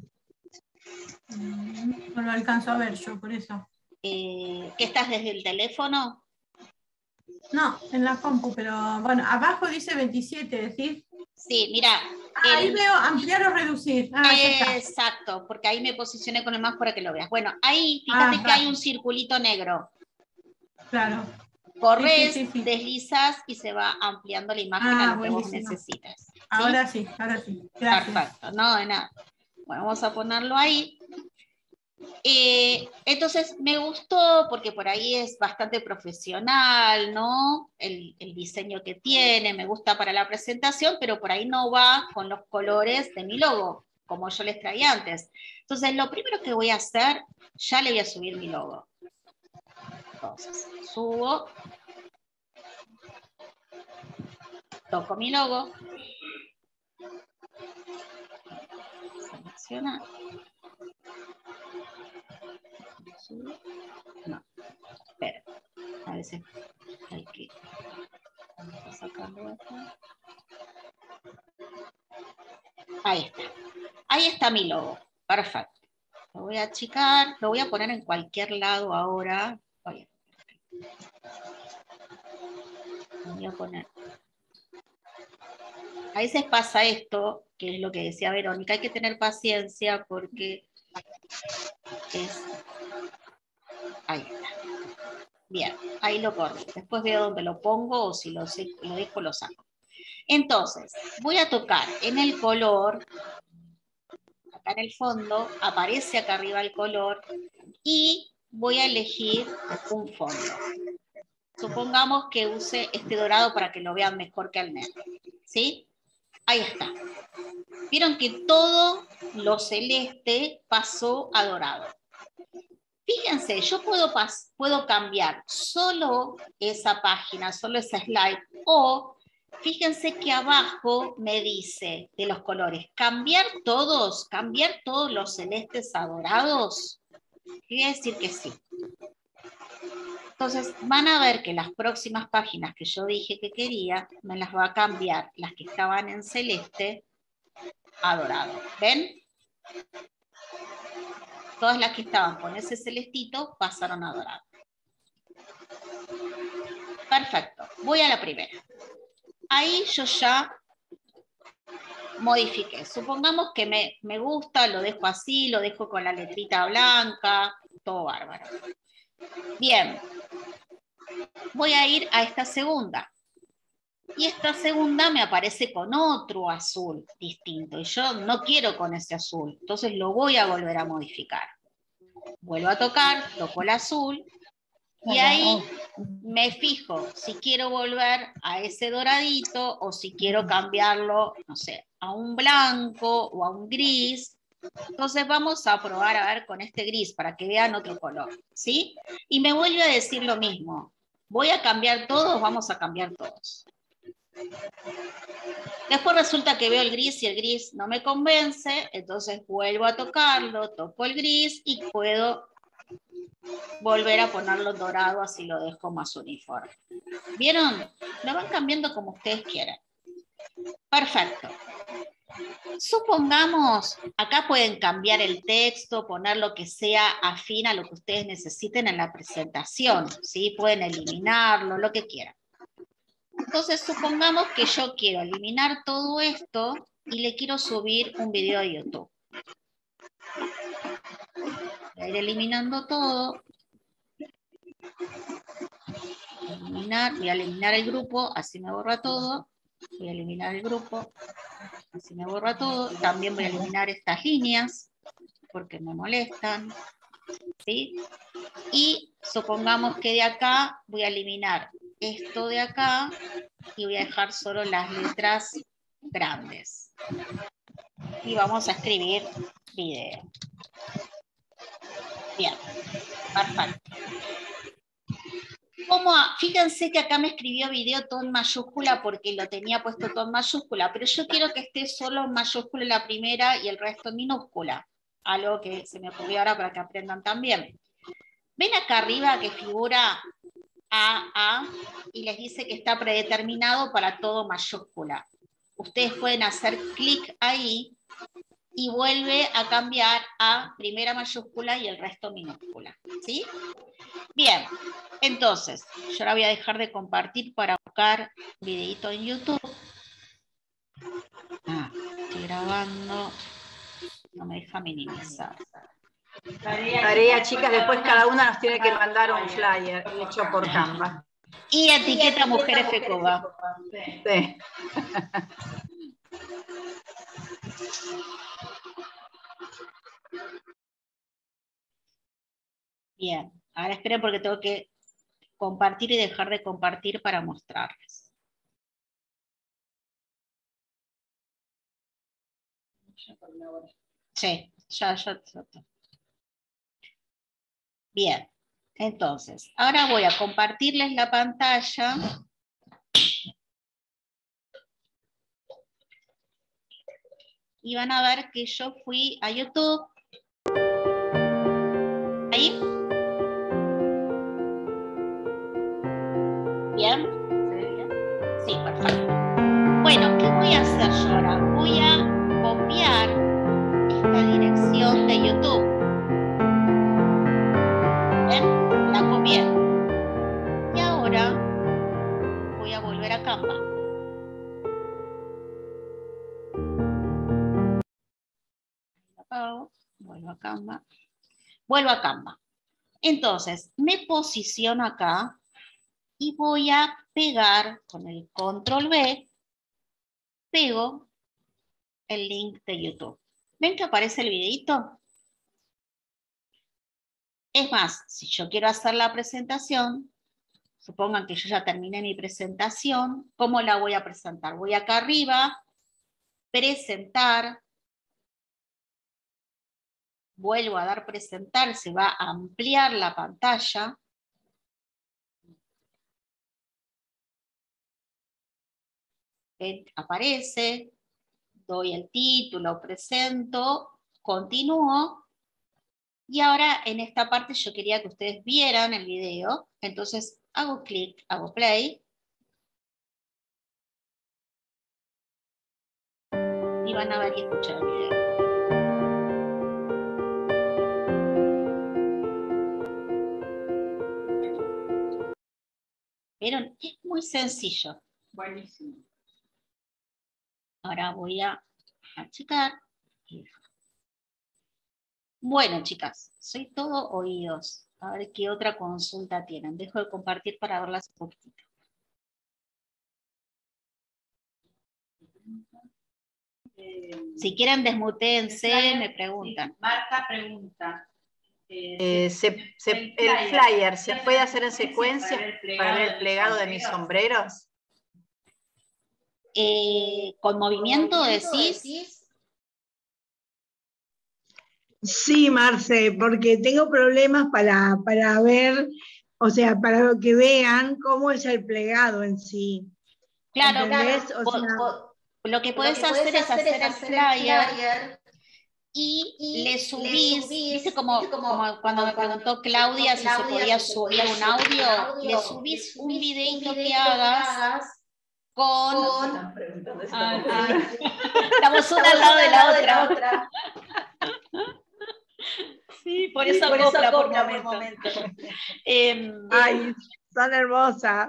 No lo alcanzo a ver yo, por eso. ¿Qué estás desde el teléfono? No, en la compu, pero bueno, abajo dice 27, ¿decís? Sí, mira. Ahí veo ampliar o reducir. Exacto, porque ahí me posicioné con el más para que lo veas. Bueno, ahí fíjate que hay un circulito negro. Claro. Corres, deslizas y se va ampliando la imagen a lo que vos buenísimo. necesitas. ¿Sí? Ahora sí. Gracias. Perfecto, no, de nada. Bueno, vamos a ponerlo ahí. Entonces me gustó porque por ahí es bastante profesional, ¿no? El diseño que tiene, me gusta para la presentación, pero por ahí no va con los colores de mi logo, como yo les traía antes. Entonces lo primero que voy a hacer, ya le voy a subir mi logo. Entonces, subo, toco mi logo, selecciona. No, espera, a veces hay que sacarlo de acá. Ahí está mi logo, perfecto. Lo voy a achicar, lo voy a poner en cualquier lado ahora. Voy a poner. A veces pasa esto, que es lo que decía Verónica, hay que tener paciencia porque ahí está. Bien, ahí lo corro. Después veo dónde lo pongo o si lo dejo, lo saco. Entonces, voy a tocar en el color, acá en el fondo, aparece acá arriba el color, y voy a elegir un fondo. Supongamos que use este dorado para que lo vean mejor que al negro. ¿Sí? Ahí está. Vieron que todo lo celeste pasó a dorado. Fíjense, yo puedo cambiar solo esa página, solo esa slide, o fíjense que abajo me dice de los colores, cambiar todos los celestes a dorados. Quiere decir que sí. Entonces van a ver que las próximas páginas que yo dije que quería, me las va a cambiar las que estaban en celeste a dorado. ¿Ven? Todas las que estaban con ese celestito pasaron a dorado. Perfecto. Voy a la primera. Ahí yo ya modifiqué. Supongamos que me gusta, lo dejo así, lo dejo con la letrita blanca, todo bárbaro. Bien. Voy a ir a esta segunda. Y esta segunda me aparece con otro azul distinto. Y yo no quiero con ese azul. Entonces lo voy a volver a modificar. Vuelvo a tocar, toco el azul. Y ahí me fijo si quiero volver a ese doradito o si quiero cambiarlo, no sé, a un blanco o a un gris. Entonces vamos a probar a ver con este gris para que vean otro color. ¿Sí? Y me vuelve a decir lo mismo. ¿Voy a cambiar todos? Vamos a cambiar todos. Después resulta que veo el gris y el gris no me convence, entonces vuelvo a tocarlo, toco el gris y puedo volver a ponerlo dorado, así lo dejo más uniforme. ¿Vieron? Lo van cambiando como ustedes quieran. Perfecto. Supongamos, acá pueden cambiar el texto, poner lo que sea afín a lo que ustedes necesiten en la presentación, ¿sí? Pueden eliminarlo, lo que quieran. Entonces, supongamos que yo quiero eliminar todo esto y le quiero subir un video de YouTube. Voy a ir eliminando todo. Voy a eliminar el grupo, así me borra todo. Voy a eliminar el grupo, así me borra todo. También voy a eliminar estas líneas, porque me molestan. ¿Sí? Y supongamos que de acá voy a eliminar esto de acá y voy a dejar solo las letras grandes. Y vamos a escribir video. Bien, perfecto. Fíjense que acá me escribió video todo en mayúscula porque lo tenía puesto todo en mayúscula, pero yo quiero que esté solo en mayúscula la primera y el resto en minúscula. Algo que se me ocurrió ahora para que aprendan también. ¿Ven acá arriba que figura AA y les dice que está predeterminado para todo mayúscula? Ustedes pueden hacer clic ahí y vuelve a cambiar a primera mayúscula y el resto minúscula. ¿Sí? Bien, entonces, yo ahora voy a dejar de compartir para buscar videito en YouTube. Estoy grabando, no me deja minimizar. Tarea, chicas, después cada una nos tiene que mandar un flyer hecho por Canva. Y etiqueta Mujeres FECOBA. Sí. Bien, ahora esperen porque tengo que compartir y dejar de compartir para mostrarles. Sí, ya. Bien, entonces, ahora voy a compartirles la pantalla. Y van a ver que yo fui a YouTube. ¿Ahí? ¿Bien? Sí, perfecto. Bueno, ¿qué voy a hacer yo ahora? Voy a copiar esta dirección de YouTube. ¿Ven? La copié. Y ahora voy a volver a Canva. Vuelvo a Canva. Vuelvo a Canva. Entonces, me posiciono acá y voy a pegar con el control B, pego el link de YouTube. ¿Ven que aparece el videito? Es más, si yo quiero hacer la presentación, supongan que yo ya terminé mi presentación, ¿cómo la voy a presentar? Voy acá arriba, presentar, vuelvo a dar presentar, se va a ampliar la pantalla. Aparece, doy el título, presento, continúo. Y ahora en esta parte yo quería que ustedes vieran el video, entonces hago clic, hago play. Y van a ver y escuchar el video. ¿Vieron? Es muy sencillo. Buenísimo. Ahora voy a checar. Bueno, chicas, soy todo oídos. A ver qué otra consulta tienen. Dejo de compartir para verlas un poquito. Si quieren desmutéense, me preguntan. Sí, Marta pregunta. El flyer, ¿se puede hacer en secuencia para ver el plegado de mis sombreros? ¿Con movimiento decís? Sí, Marce, porque tengo problemas para ver, o sea, para que vean cómo es el plegado en sí. Claro, ¿entendés? claro. O sea, Lo que podés hacer es hacer el flyer y le subís, ¿viste? Como cuando me preguntó Claudia si se podía subir un audio, le subís un videito que hagas con... Estamos una al lado de la otra. Sí, por eso acopla por momento. Ay, son hermosas.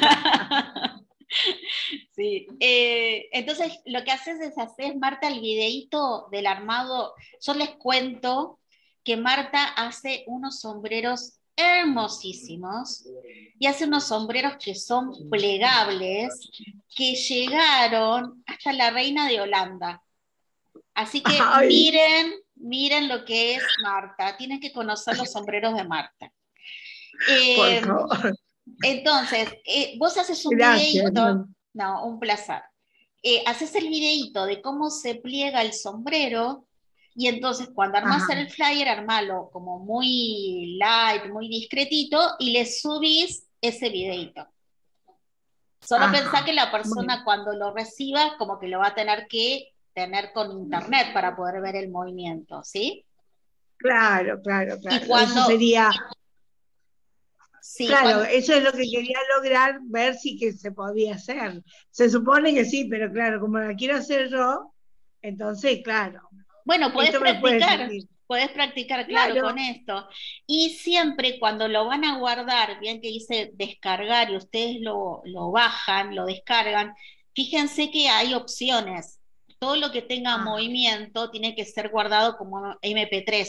Sí. Entonces, lo que haces es hacer, Marta, el videíto del armado. Yo les cuento que Marta hace unos sombreros hermosísimos y hace unos sombreros que son plegables, que llegaron hasta la reina de Holanda. Así que miren lo que es Marta. Tienen que conocer los sombreros de Marta. Por favor. Entonces, vos haces un videíto. No, un placer. Haces el videíto de cómo se pliega el sombrero y entonces cuando armás el flyer, armalo como muy light, muy discretito y le subís ese videíto. Solo pensá que la persona cuando lo reciba como que lo va a tener que tener con internet para poder ver el movimiento, ¿sí? Claro. Y cuando... Eso sería... Sí, claro, eso es lo que quería lograr, ver si que se podía hacer. Se supone que sí, pero claro, como la quiero hacer yo, entonces, claro. Bueno, podés practicar, claro, con esto. Y siempre cuando lo van a guardar, bien que dice descargar y ustedes lo bajan, lo descargan, fíjense que hay opciones. Todo lo que tenga movimiento tiene que ser guardado como MP3.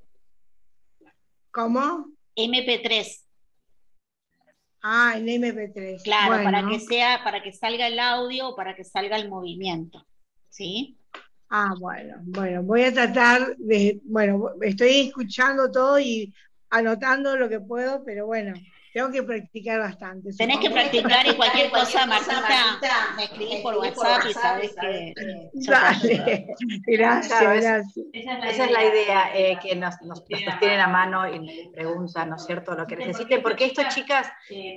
¿Cómo? MP3. En MP3. Claro, bueno. para que salga el audio o para que salga el movimiento. ¿Sí? Bueno, voy a tratar de, estoy escuchando todo y anotando lo que puedo, pero bueno, tengo que practicar bastante. Tenés que practicar y cualquier cosa, Martita, me escribís por WhatsApp y sabés que... Dale, gracias. Esa es la idea, que nos tienen a mano y nos preguntan, ¿no es cierto?, lo que necesiten, porque esto, chicas,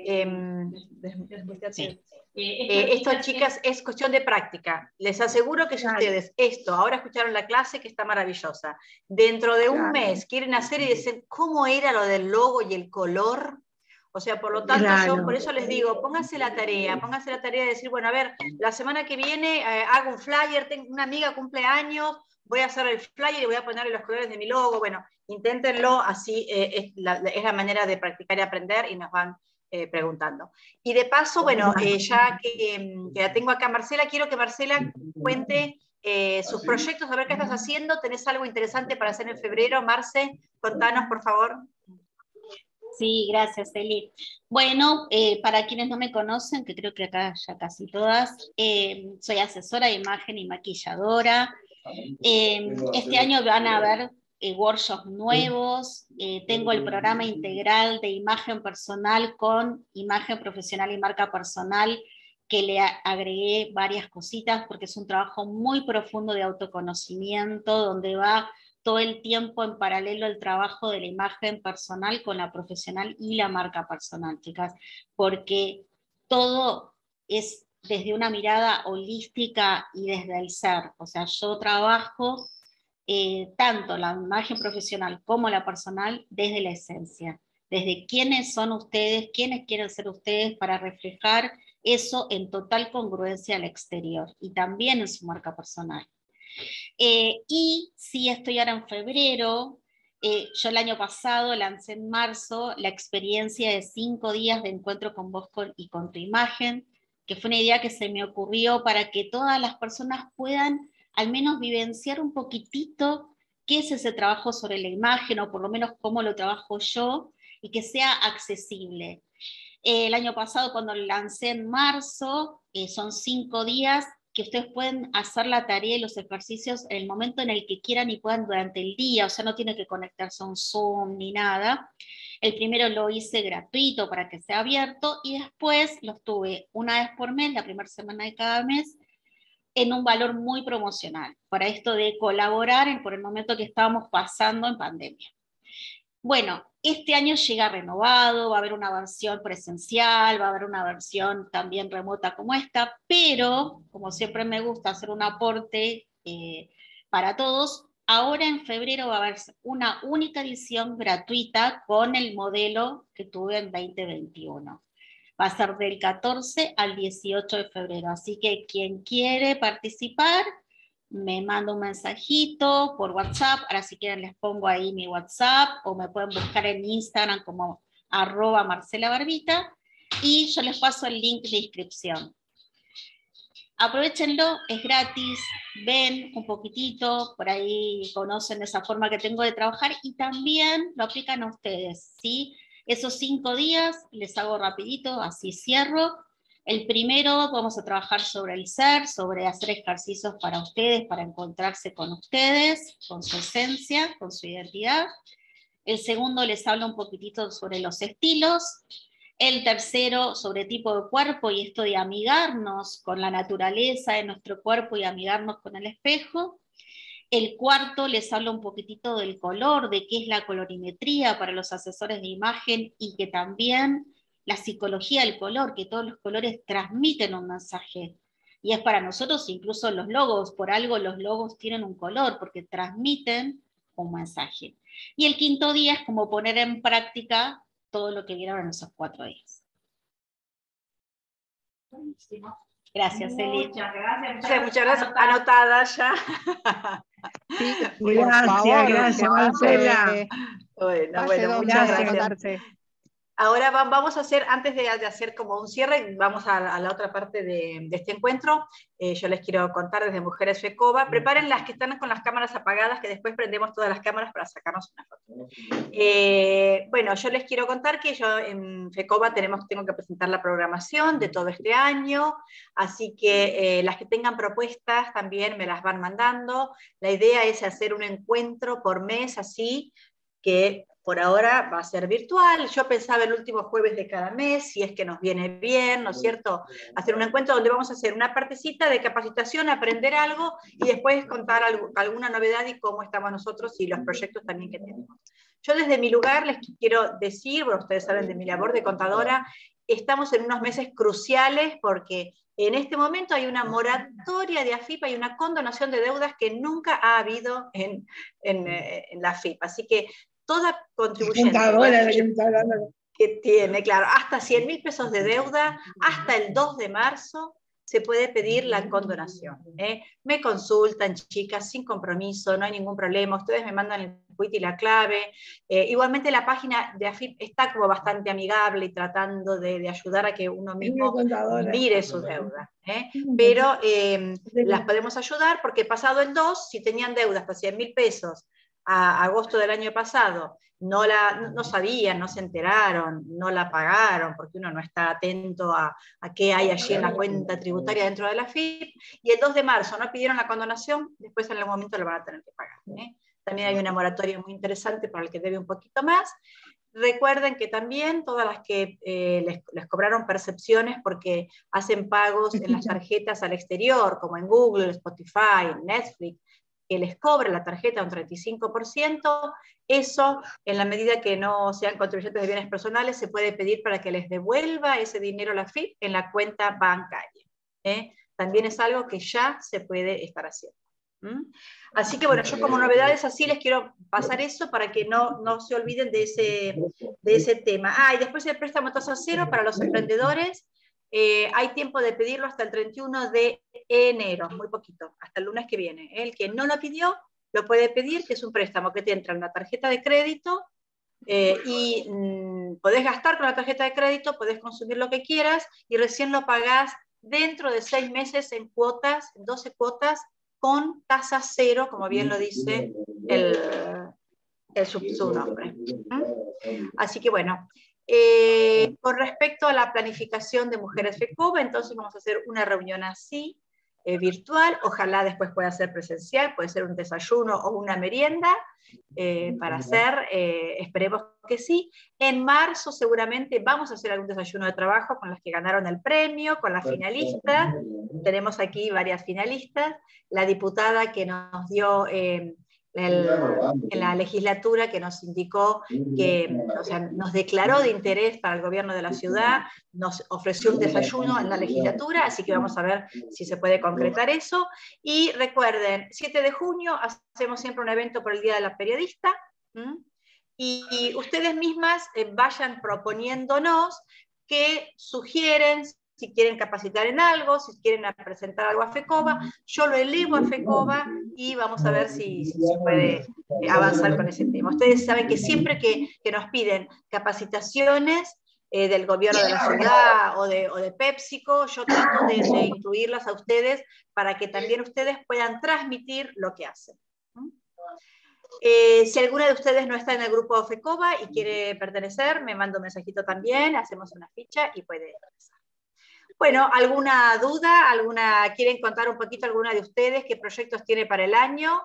esto, chicas, es cuestión de práctica. Les aseguro que si ustedes ahora escucharon la clase, que está maravillosa, dentro de un mes quieren hacer y dicen, ¿cómo era lo del logo y el color? O sea, por lo tanto, yo por eso les digo, pónganse la tarea de decir, bueno, a ver, la semana que viene hago un flyer, tengo una amiga cumpleaños, voy a hacer el flyer y voy a ponerle los colores de mi logo. Bueno, inténtenlo, así es la manera de practicar y aprender y nos van preguntando. Y de paso, bueno, ya que la tengo acá Marcela, quiero que Marcela cuente sus proyectos, a ver qué estás haciendo. ¿Tenés algo interesante para hacer en febrero? Marce, contanos, por favor. Sí, gracias, Eli. Bueno, para quienes no me conocen, que creo que acá ya casi todas, soy asesora de imagen y maquilladora. Este año van a haber workshops nuevos. Tengo el programa integral de imagen personal con imagen profesional y marca personal, que le agregué varias cositas porque es un trabajo muy profundo de autoconocimiento, donde va todo el tiempo en paralelo el trabajo de la imagen personal con la profesional y la marca personal, chicas, porque todo es desde una mirada holística y desde el ser. O sea, yo trabajo tanto la imagen profesional como la personal desde la esencia, desde quiénes son ustedes, quiénes quieren ser ustedes para reflejar eso en total congruencia al exterior y también en su marca personal. Y sí, estoy ahora en febrero. Yo el año pasado lancé en marzo la experiencia de 5 días de encuentro con vos y con tu imagen, que fue una idea que se me ocurrió para que todas las personas puedan al menos vivenciar un poquitito qué es ese trabajo sobre la imagen, o por lo menos cómo lo trabajo yo, y que sea accesible. El año pasado, cuando lo lancé en marzo, son 5 días, que ustedes pueden hacer la tarea y los ejercicios en el momento en el que quieran y puedan durante el día, o sea, no tiene que conectarse a un Zoom ni nada. El primero lo hice gratuito para que sea abierto y después los tuve una vez por mes, la primera semana de cada mes, en un valor muy promocional, para esto de colaborar por el momento que estábamos pasando en pandemia. Bueno, este año llega renovado, va a haber una versión presencial, va a haber una versión también remota como esta, pero como siempre me gusta hacer un aporte para todos, ahora en febrero va a haber una única edición gratuita con el modelo que tuve en 2021. Va a ser del 14 al 18 de febrero, así que quien quiere participar, me manda un mensajito por WhatsApp. Ahora si quieren les pongo ahí mi WhatsApp, o me pueden buscar en Instagram como @MarcelaBarbita, y yo les paso el link de inscripción. Aprovechenlo, es gratis, ven un poquitito, por ahí conocen esa forma que tengo de trabajar, y también lo aplican a ustedes, ¿sí? Esos 5 días les hago rapidito, así cierro. El primero vamos a trabajar sobre el ser, sobre hacer ejercicios para ustedes, para encontrarse con ustedes, con su esencia, con su identidad. El segundo les hablo un poquitito sobre los estilos. El tercero sobre tipo de cuerpo y esto de amigarnos con la naturaleza de nuestro cuerpo y amigarnos con el espejo. El cuarto les hablo un poquitito del color, de qué es la colorimetría para los asesores de imagen, y que también la psicología del color, que todos los colores transmiten un mensaje. Y es para nosotros incluso los logos, por algo los logos tienen un color, porque transmiten un mensaje. Y el quinto día es como poner en práctica todo lo que vieron en esos 4 días. Buenísimo. Gracias, Eli. Muchas gracias. Anotada ya. Sí, Gracias, Marcela. Bueno, muchas gracias. Ahora vamos a hacer, antes de hacer como un cierre, vamos a la otra parte de este encuentro. Yo les quiero contar desde Mujeres FECOBA. Preparen las que están con las cámaras apagadas, que después prendemos todas las cámaras para sacarnos una foto. Bueno, yo les quiero contar que yo en FECOBA tengo que presentar la programación de todo este año, así que las que tengan propuestas también me las van mandando. La idea es hacer un encuentro por mes, así que por ahora va a ser virtual. Yo pensaba el último jueves de cada mes, si es que nos viene bien, ¿no es cierto? Hacer un encuentro donde vamos a hacer una partecita de capacitación, aprender algo, y después contar alguna novedad y cómo estamos nosotros y los proyectos también que tenemos. Yo desde mi lugar les quiero decir, bueno, ustedes saben de mi labor de contadora, estamos en unos meses cruciales porque en este momento hay una moratoria de AFIP, hay una condonación de deudas que nunca ha habido en la AFIP. Así que toda contribuyente que tiene, claro, hasta 100.000 pesos de deuda, hasta el 2 de marzo, se puede pedir la condonación. Me consultan, chicas, sin compromiso, no hay ningún problema, ustedes me mandan el quit y la clave. Igualmente la página de AFIP está como bastante amigable y tratando de ayudar a que uno mismo mire sus deudas. Pero las podemos ayudar porque pasado el 2, si tenían deudas hasta 100.000 pesos, a agosto del año pasado, no sabían, no se enteraron, no la pagaron, porque uno no está atento a qué hay allí en la cuenta tributaria dentro de la AFIP, y el 2 de marzo no pidieron la condonación, después en algún momento lo van a tener que pagar. También hay una moratoria muy interesante para el que debe un poquito más. Recuerden que también todas las que les cobraron percepciones porque hacen pagos en las tarjetas al exterior, como en Google, Spotify, Netflix, que les cobra la tarjeta un 35%, eso, en la medida que no sean contribuyentes de bienes personales, se puede pedir para que les devuelva ese dinero a la AFIP en la cuenta bancaria. También es algo que ya se puede estar haciendo. Así que bueno, yo como novedades así les quiero pasar eso para que no se olviden de ese tema. Y después el préstamo tasa cero para los emprendedores. Hay tiempo de pedirlo hasta el 31 de enero, muy poquito, hasta el lunes que viene. El que no lo pidió, lo puede pedir, que es un préstamo que te entra en una tarjeta de crédito y podés gastar con la tarjeta de crédito, podés consumir lo que quieras y recién lo pagás dentro de 6 meses en cuotas, 12 cuotas, con tasa cero, como bien lo dice su nombre. Así que bueno, con respecto a la planificación de Mujeres FECOBA, entonces vamos a hacer una reunión así, virtual, ojalá después pueda ser presencial, puede ser un desayuno o una merienda para hacer, esperemos que sí. En marzo seguramente vamos a hacer algún desayuno de trabajo con las que ganaron el premio, con las finalistas, tenemos aquí varias finalistas, la diputada que nos dio en la legislatura, que nos indicó que, o sea, nos declaró de interés para el gobierno de la ciudad, nos ofreció un desayuno en la legislatura, así que vamos a ver si se puede concretar eso. Y recuerden, 7 de junio hacemos siempre un evento por el Día de la Periodista, y ustedes mismas vayan proponiéndonos que sugieren si quieren capacitar en algo, si quieren presentar algo a FECOBA, yo lo elevo a FECOBA y vamos a ver si se puede avanzar con ese tema. Ustedes saben que siempre que nos piden capacitaciones del gobierno de la ciudad o de PepsiCo, yo trato de incluirlas a ustedes para que también ustedes puedan transmitir lo que hacen. Si alguna de ustedes no está en el grupo FECOBA y quiere pertenecer, me manda un mensajito también, hacemos una ficha y puede empezar. Bueno, ¿alguna duda? ¿Quieren contar un poquito alguna de ustedes qué proyectos tiene para el año?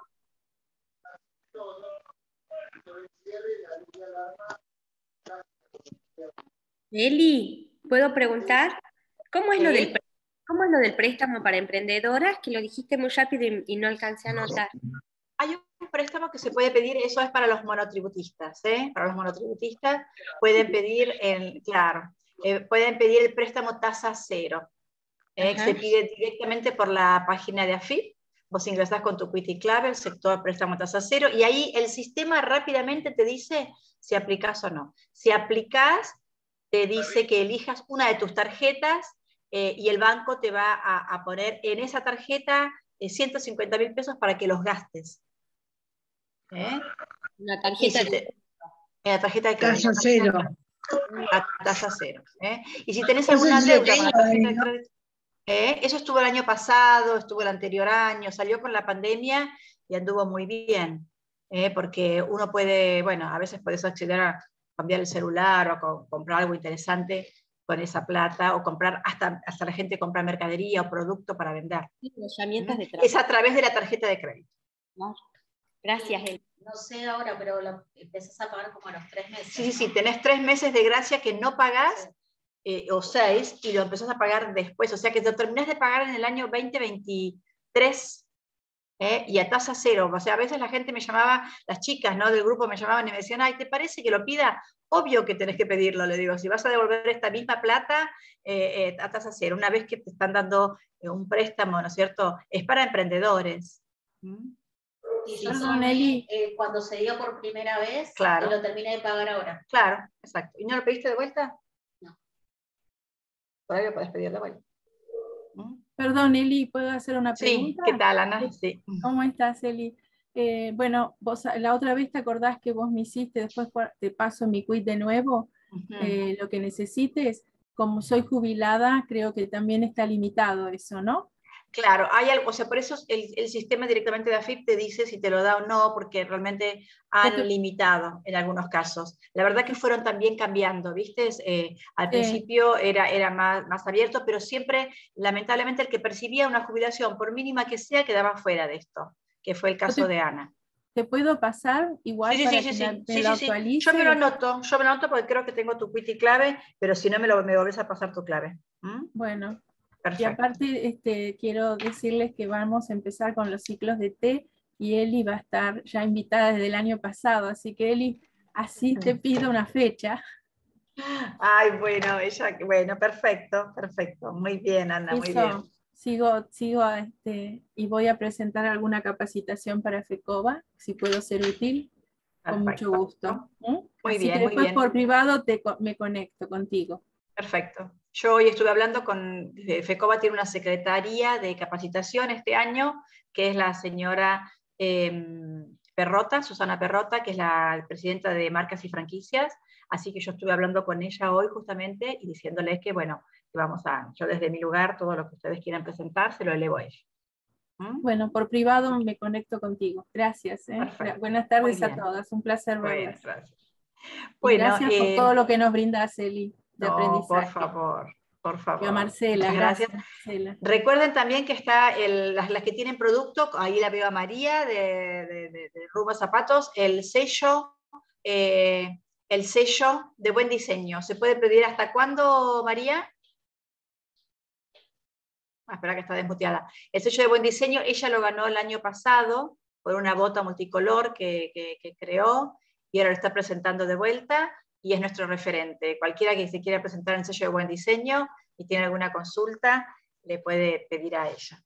Eli, ¿puedo preguntar? ¿Cómo es lo del préstamo para emprendedoras? Que lo dijiste muy rápido y no alcancé a notar. Hay un préstamo que se puede pedir, eso es para los monotributistas, ¿eh? Para los monotributistas pueden pedir, pueden pedir el préstamo tasa cero. Se pide directamente por la página de AFIP. Vos ingresás con tu quit y clave, el sector préstamo tasa cero, y ahí el sistema rápidamente te dice si aplicás o no. Si aplicás, te dice que elijas una de tus tarjetas y el banco te va a poner en esa tarjeta 150.000 pesos para que los gastes. La tarjeta en la tarjeta de crédito. Tasa cero. La tasa cero. Y si tenés alguna deuda con la tarjeta de crédito, eso estuvo el año pasado, estuvo el anterior año, salió con la pandemia y anduvo muy bien, porque uno puede, bueno, a veces podés acceder a cambiar el celular o a comprar algo interesante con esa plata, o comprar, hasta la gente compra mercadería o producto para vender. Herramientas de trabajo. Es a través de la tarjeta de crédito. Gracias, Eli. No sé ahora, pero lo empezás a pagar como a los 3 meses. Sí, tenés 3 meses de gracia que no pagás, o 6, y lo empezás a pagar después, o sea que lo terminás de pagar en el año 2023, y a tasa cero. O sea, a veces la gente me llamaba, las chicas, ¿no?, del grupo me llamaban y me decían, ay, ¿te parece que lo pida? Obvio que tenés que pedirlo, le digo, si vas a devolver esta misma plata a tasa cero, una vez que te están dando un préstamo, ¿no es cierto?, es para emprendedores. Y si son, Eli, cuando se dio por primera vez, claro, lo terminé de pagar ahora. Claro, exacto. ¿Y no lo pediste de vuelta? No. Todavía podés pedir de vuelta. Perdón, Eli, ¿puedo hacer una pregunta? Sí, ¿qué tal, Ana? Sí. ¿Cómo estás, Eli? Bueno, vos la otra vez te acordás que vos me hiciste, después te paso mi quit de nuevo, lo que necesites. Como soy jubilada, creo que también está limitado eso, ¿no? Claro, hay algo, o sea, por eso el sistema directamente de AFIP te dice si te lo da o no, porque realmente han limitado en algunos casos. La verdad que fueron también cambiando, ¿viste? Al principio era más abierto, pero siempre, lamentablemente, el que percibía una jubilación, por mínima que sea, quedaba fuera de esto, que fue el caso de Ana. ¿Te puedo pasar igual para que me lo actualice? Yo me lo anoto porque creo que tengo tu quit y clave, pero si no me volvés a pasar tu clave. Bueno. Perfecto. Y aparte quiero decirles que vamos a empezar con los ciclos de té y Eli va a estar ya invitada desde el año pasado, así que Eli, así te pido una fecha. Ay, bueno, perfecto, muy bien, Ana, muy bien. Sigo y voy a presentar alguna capacitación para FECOBA, si puedo ser útil, con mucho gusto. Muy así bien, que después muy bien. por privado me conecto contigo. Perfecto. Yo hoy estuve hablando con FECOBA, tiene una secretaría de capacitación este año, que es la señora Perrota, Susana Perrota, que es la presidenta de Marcas y Franquicias, así que yo estuve hablando con ella hoy justamente y diciéndoles que, bueno, que yo desde mi lugar, todo lo que ustedes quieran presentar, se lo elevo a ella. Bueno, por privado me conecto contigo. Gracias. Buenas tardes a todas, un placer verlas. Gracias. Bueno, gracias por todo lo que nos brindas, Eli. De aprendizaje. Por favor. Y a Marcela, muchas gracias. Marcela. Recuerden también que está las que tienen producto, ahí la veo a María de Rumba Zapatos, el sello de buen diseño. ¿Se puede pedir hasta cuándo, María? Espera que está desmuteada. El sello de buen diseño, ella lo ganó el año pasado por una bota multicolor que creó y ahora lo está presentando de vuelta. Y es nuestro referente. Cualquiera que se quiera presentar en sello de buen diseño y tiene alguna consulta, le puede pedir a ella.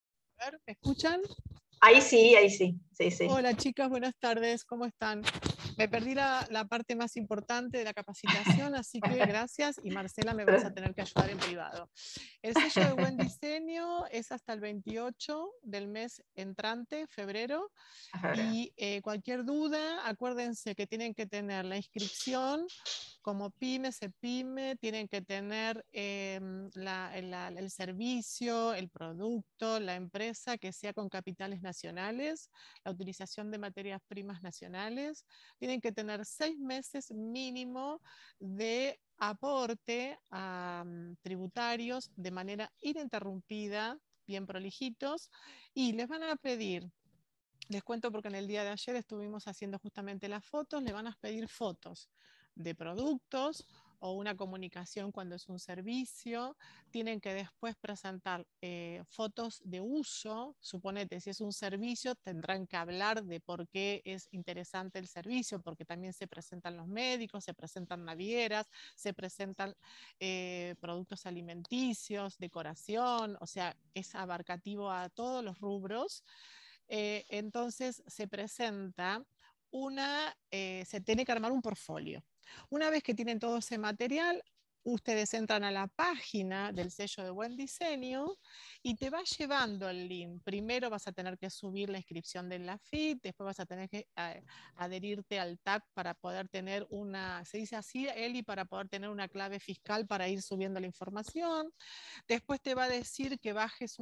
¿Me escuchan? Ahí sí. Hola chicas, buenas tardes, ¿cómo están? Me perdí la parte más importante de la capacitación, así que gracias, y Marcela me vas a tener que ayudar en privado. El sello de buen diseño es hasta el 28 del mes entrante, febrero, y cualquier duda, acuérdense que tienen que tener la inscripción como PYME, CEPYME, tienen que tener el servicio, el producto, la empresa que sea con capitales nacionales, la utilización de materias primas nacionales, tienen que tener 6 meses mínimo de aporte a tributarios de manera ininterrumpida, bien prolijitos, y les van a pedir, les cuento porque en el día de ayer estuvimos haciendo justamente las fotos, le van a pedir fotos de productos o una comunicación cuando es un servicio, tienen que después presentar fotos de uso, suponete si es un servicio tendrán que hablar de por qué es interesante el servicio, porque también se presentan los médicos, se presentan navieras, se presentan productos alimenticios, decoración, o sea, es abarcativo a todos los rubros. Entonces se presenta se tiene que armar un portfolio. Una vez que tienen todo ese material, ustedes entran a la página del sello de buen diseño y te va llevando el link. Primero vas a tener que subir la inscripción del LAFIT, después vas a tener que adherirte al tag para poder tener se dice así, Eli, para poder tener una clave fiscal para ir subiendo la información. Después te va a decir que bajes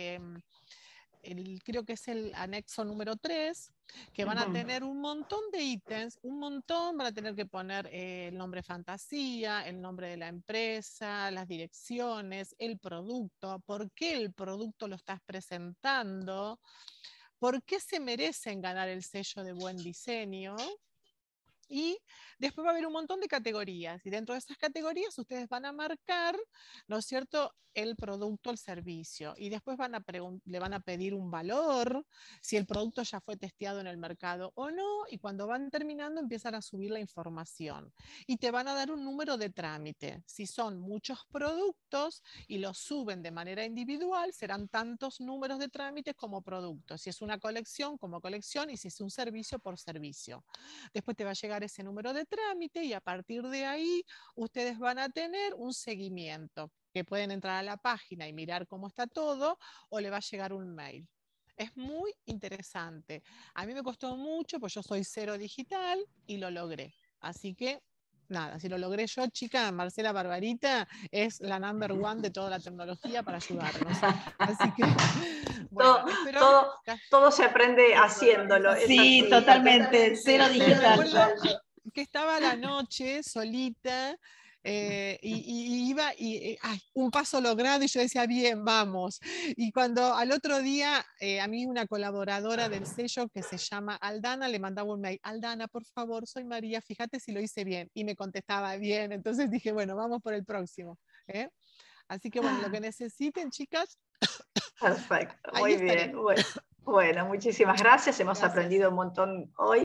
creo que es el anexo número 3, que van a tener un montón de ítems, van a tener que poner el nombre fantasía, el nombre de la empresa, las direcciones, el producto, por qué el producto lo estás presentando, por qué se merecen ganar el sello de buen diseño. Y después va a haber un montón de categorías y dentro de esas categorías ustedes van a marcar, ¿no es cierto?, el producto, el servicio, y después le van a pedir un valor, si el producto ya fue testeado en el mercado o no, y cuando van terminando empiezan a subir la información y te van a dar un número de trámite. Si son muchos productos y los suben de manera individual, serán tantos números de trámites como productos, si es una colección como colección y si es un servicio por servicio. Después te va a llegar ese número de trámite y a partir de ahí ustedes van a tener un seguimiento, que pueden entrar a la página y mirar cómo está todo, o le va a llegar un mail. Es muy interesante. A mí me costó mucho, pues yo soy cero digital y lo logré. Así que, nada, si lo logré yo, chica, Marcela Barbarita es la number 1 de toda la tecnología para ayudarnos. Así que, bueno, todo se aprende haciéndolo. Sí, totalmente, cero digital. Recuerdo que estaba a la noche solita, y iba un paso logrado y yo decía, bien, vamos. Y cuando al otro día a mí una colaboradora del sello que se llama Aldana le mandaba un mail, Aldana, por favor, soy María, fíjate si lo hice bien. Y me contestaba bien, entonces dije, bueno, vamos por el próximo. Así que bueno, lo que necesiten, chicas. Perfecto, muy bien. Bueno, muchísimas gracias, hemos aprendido un montón hoy.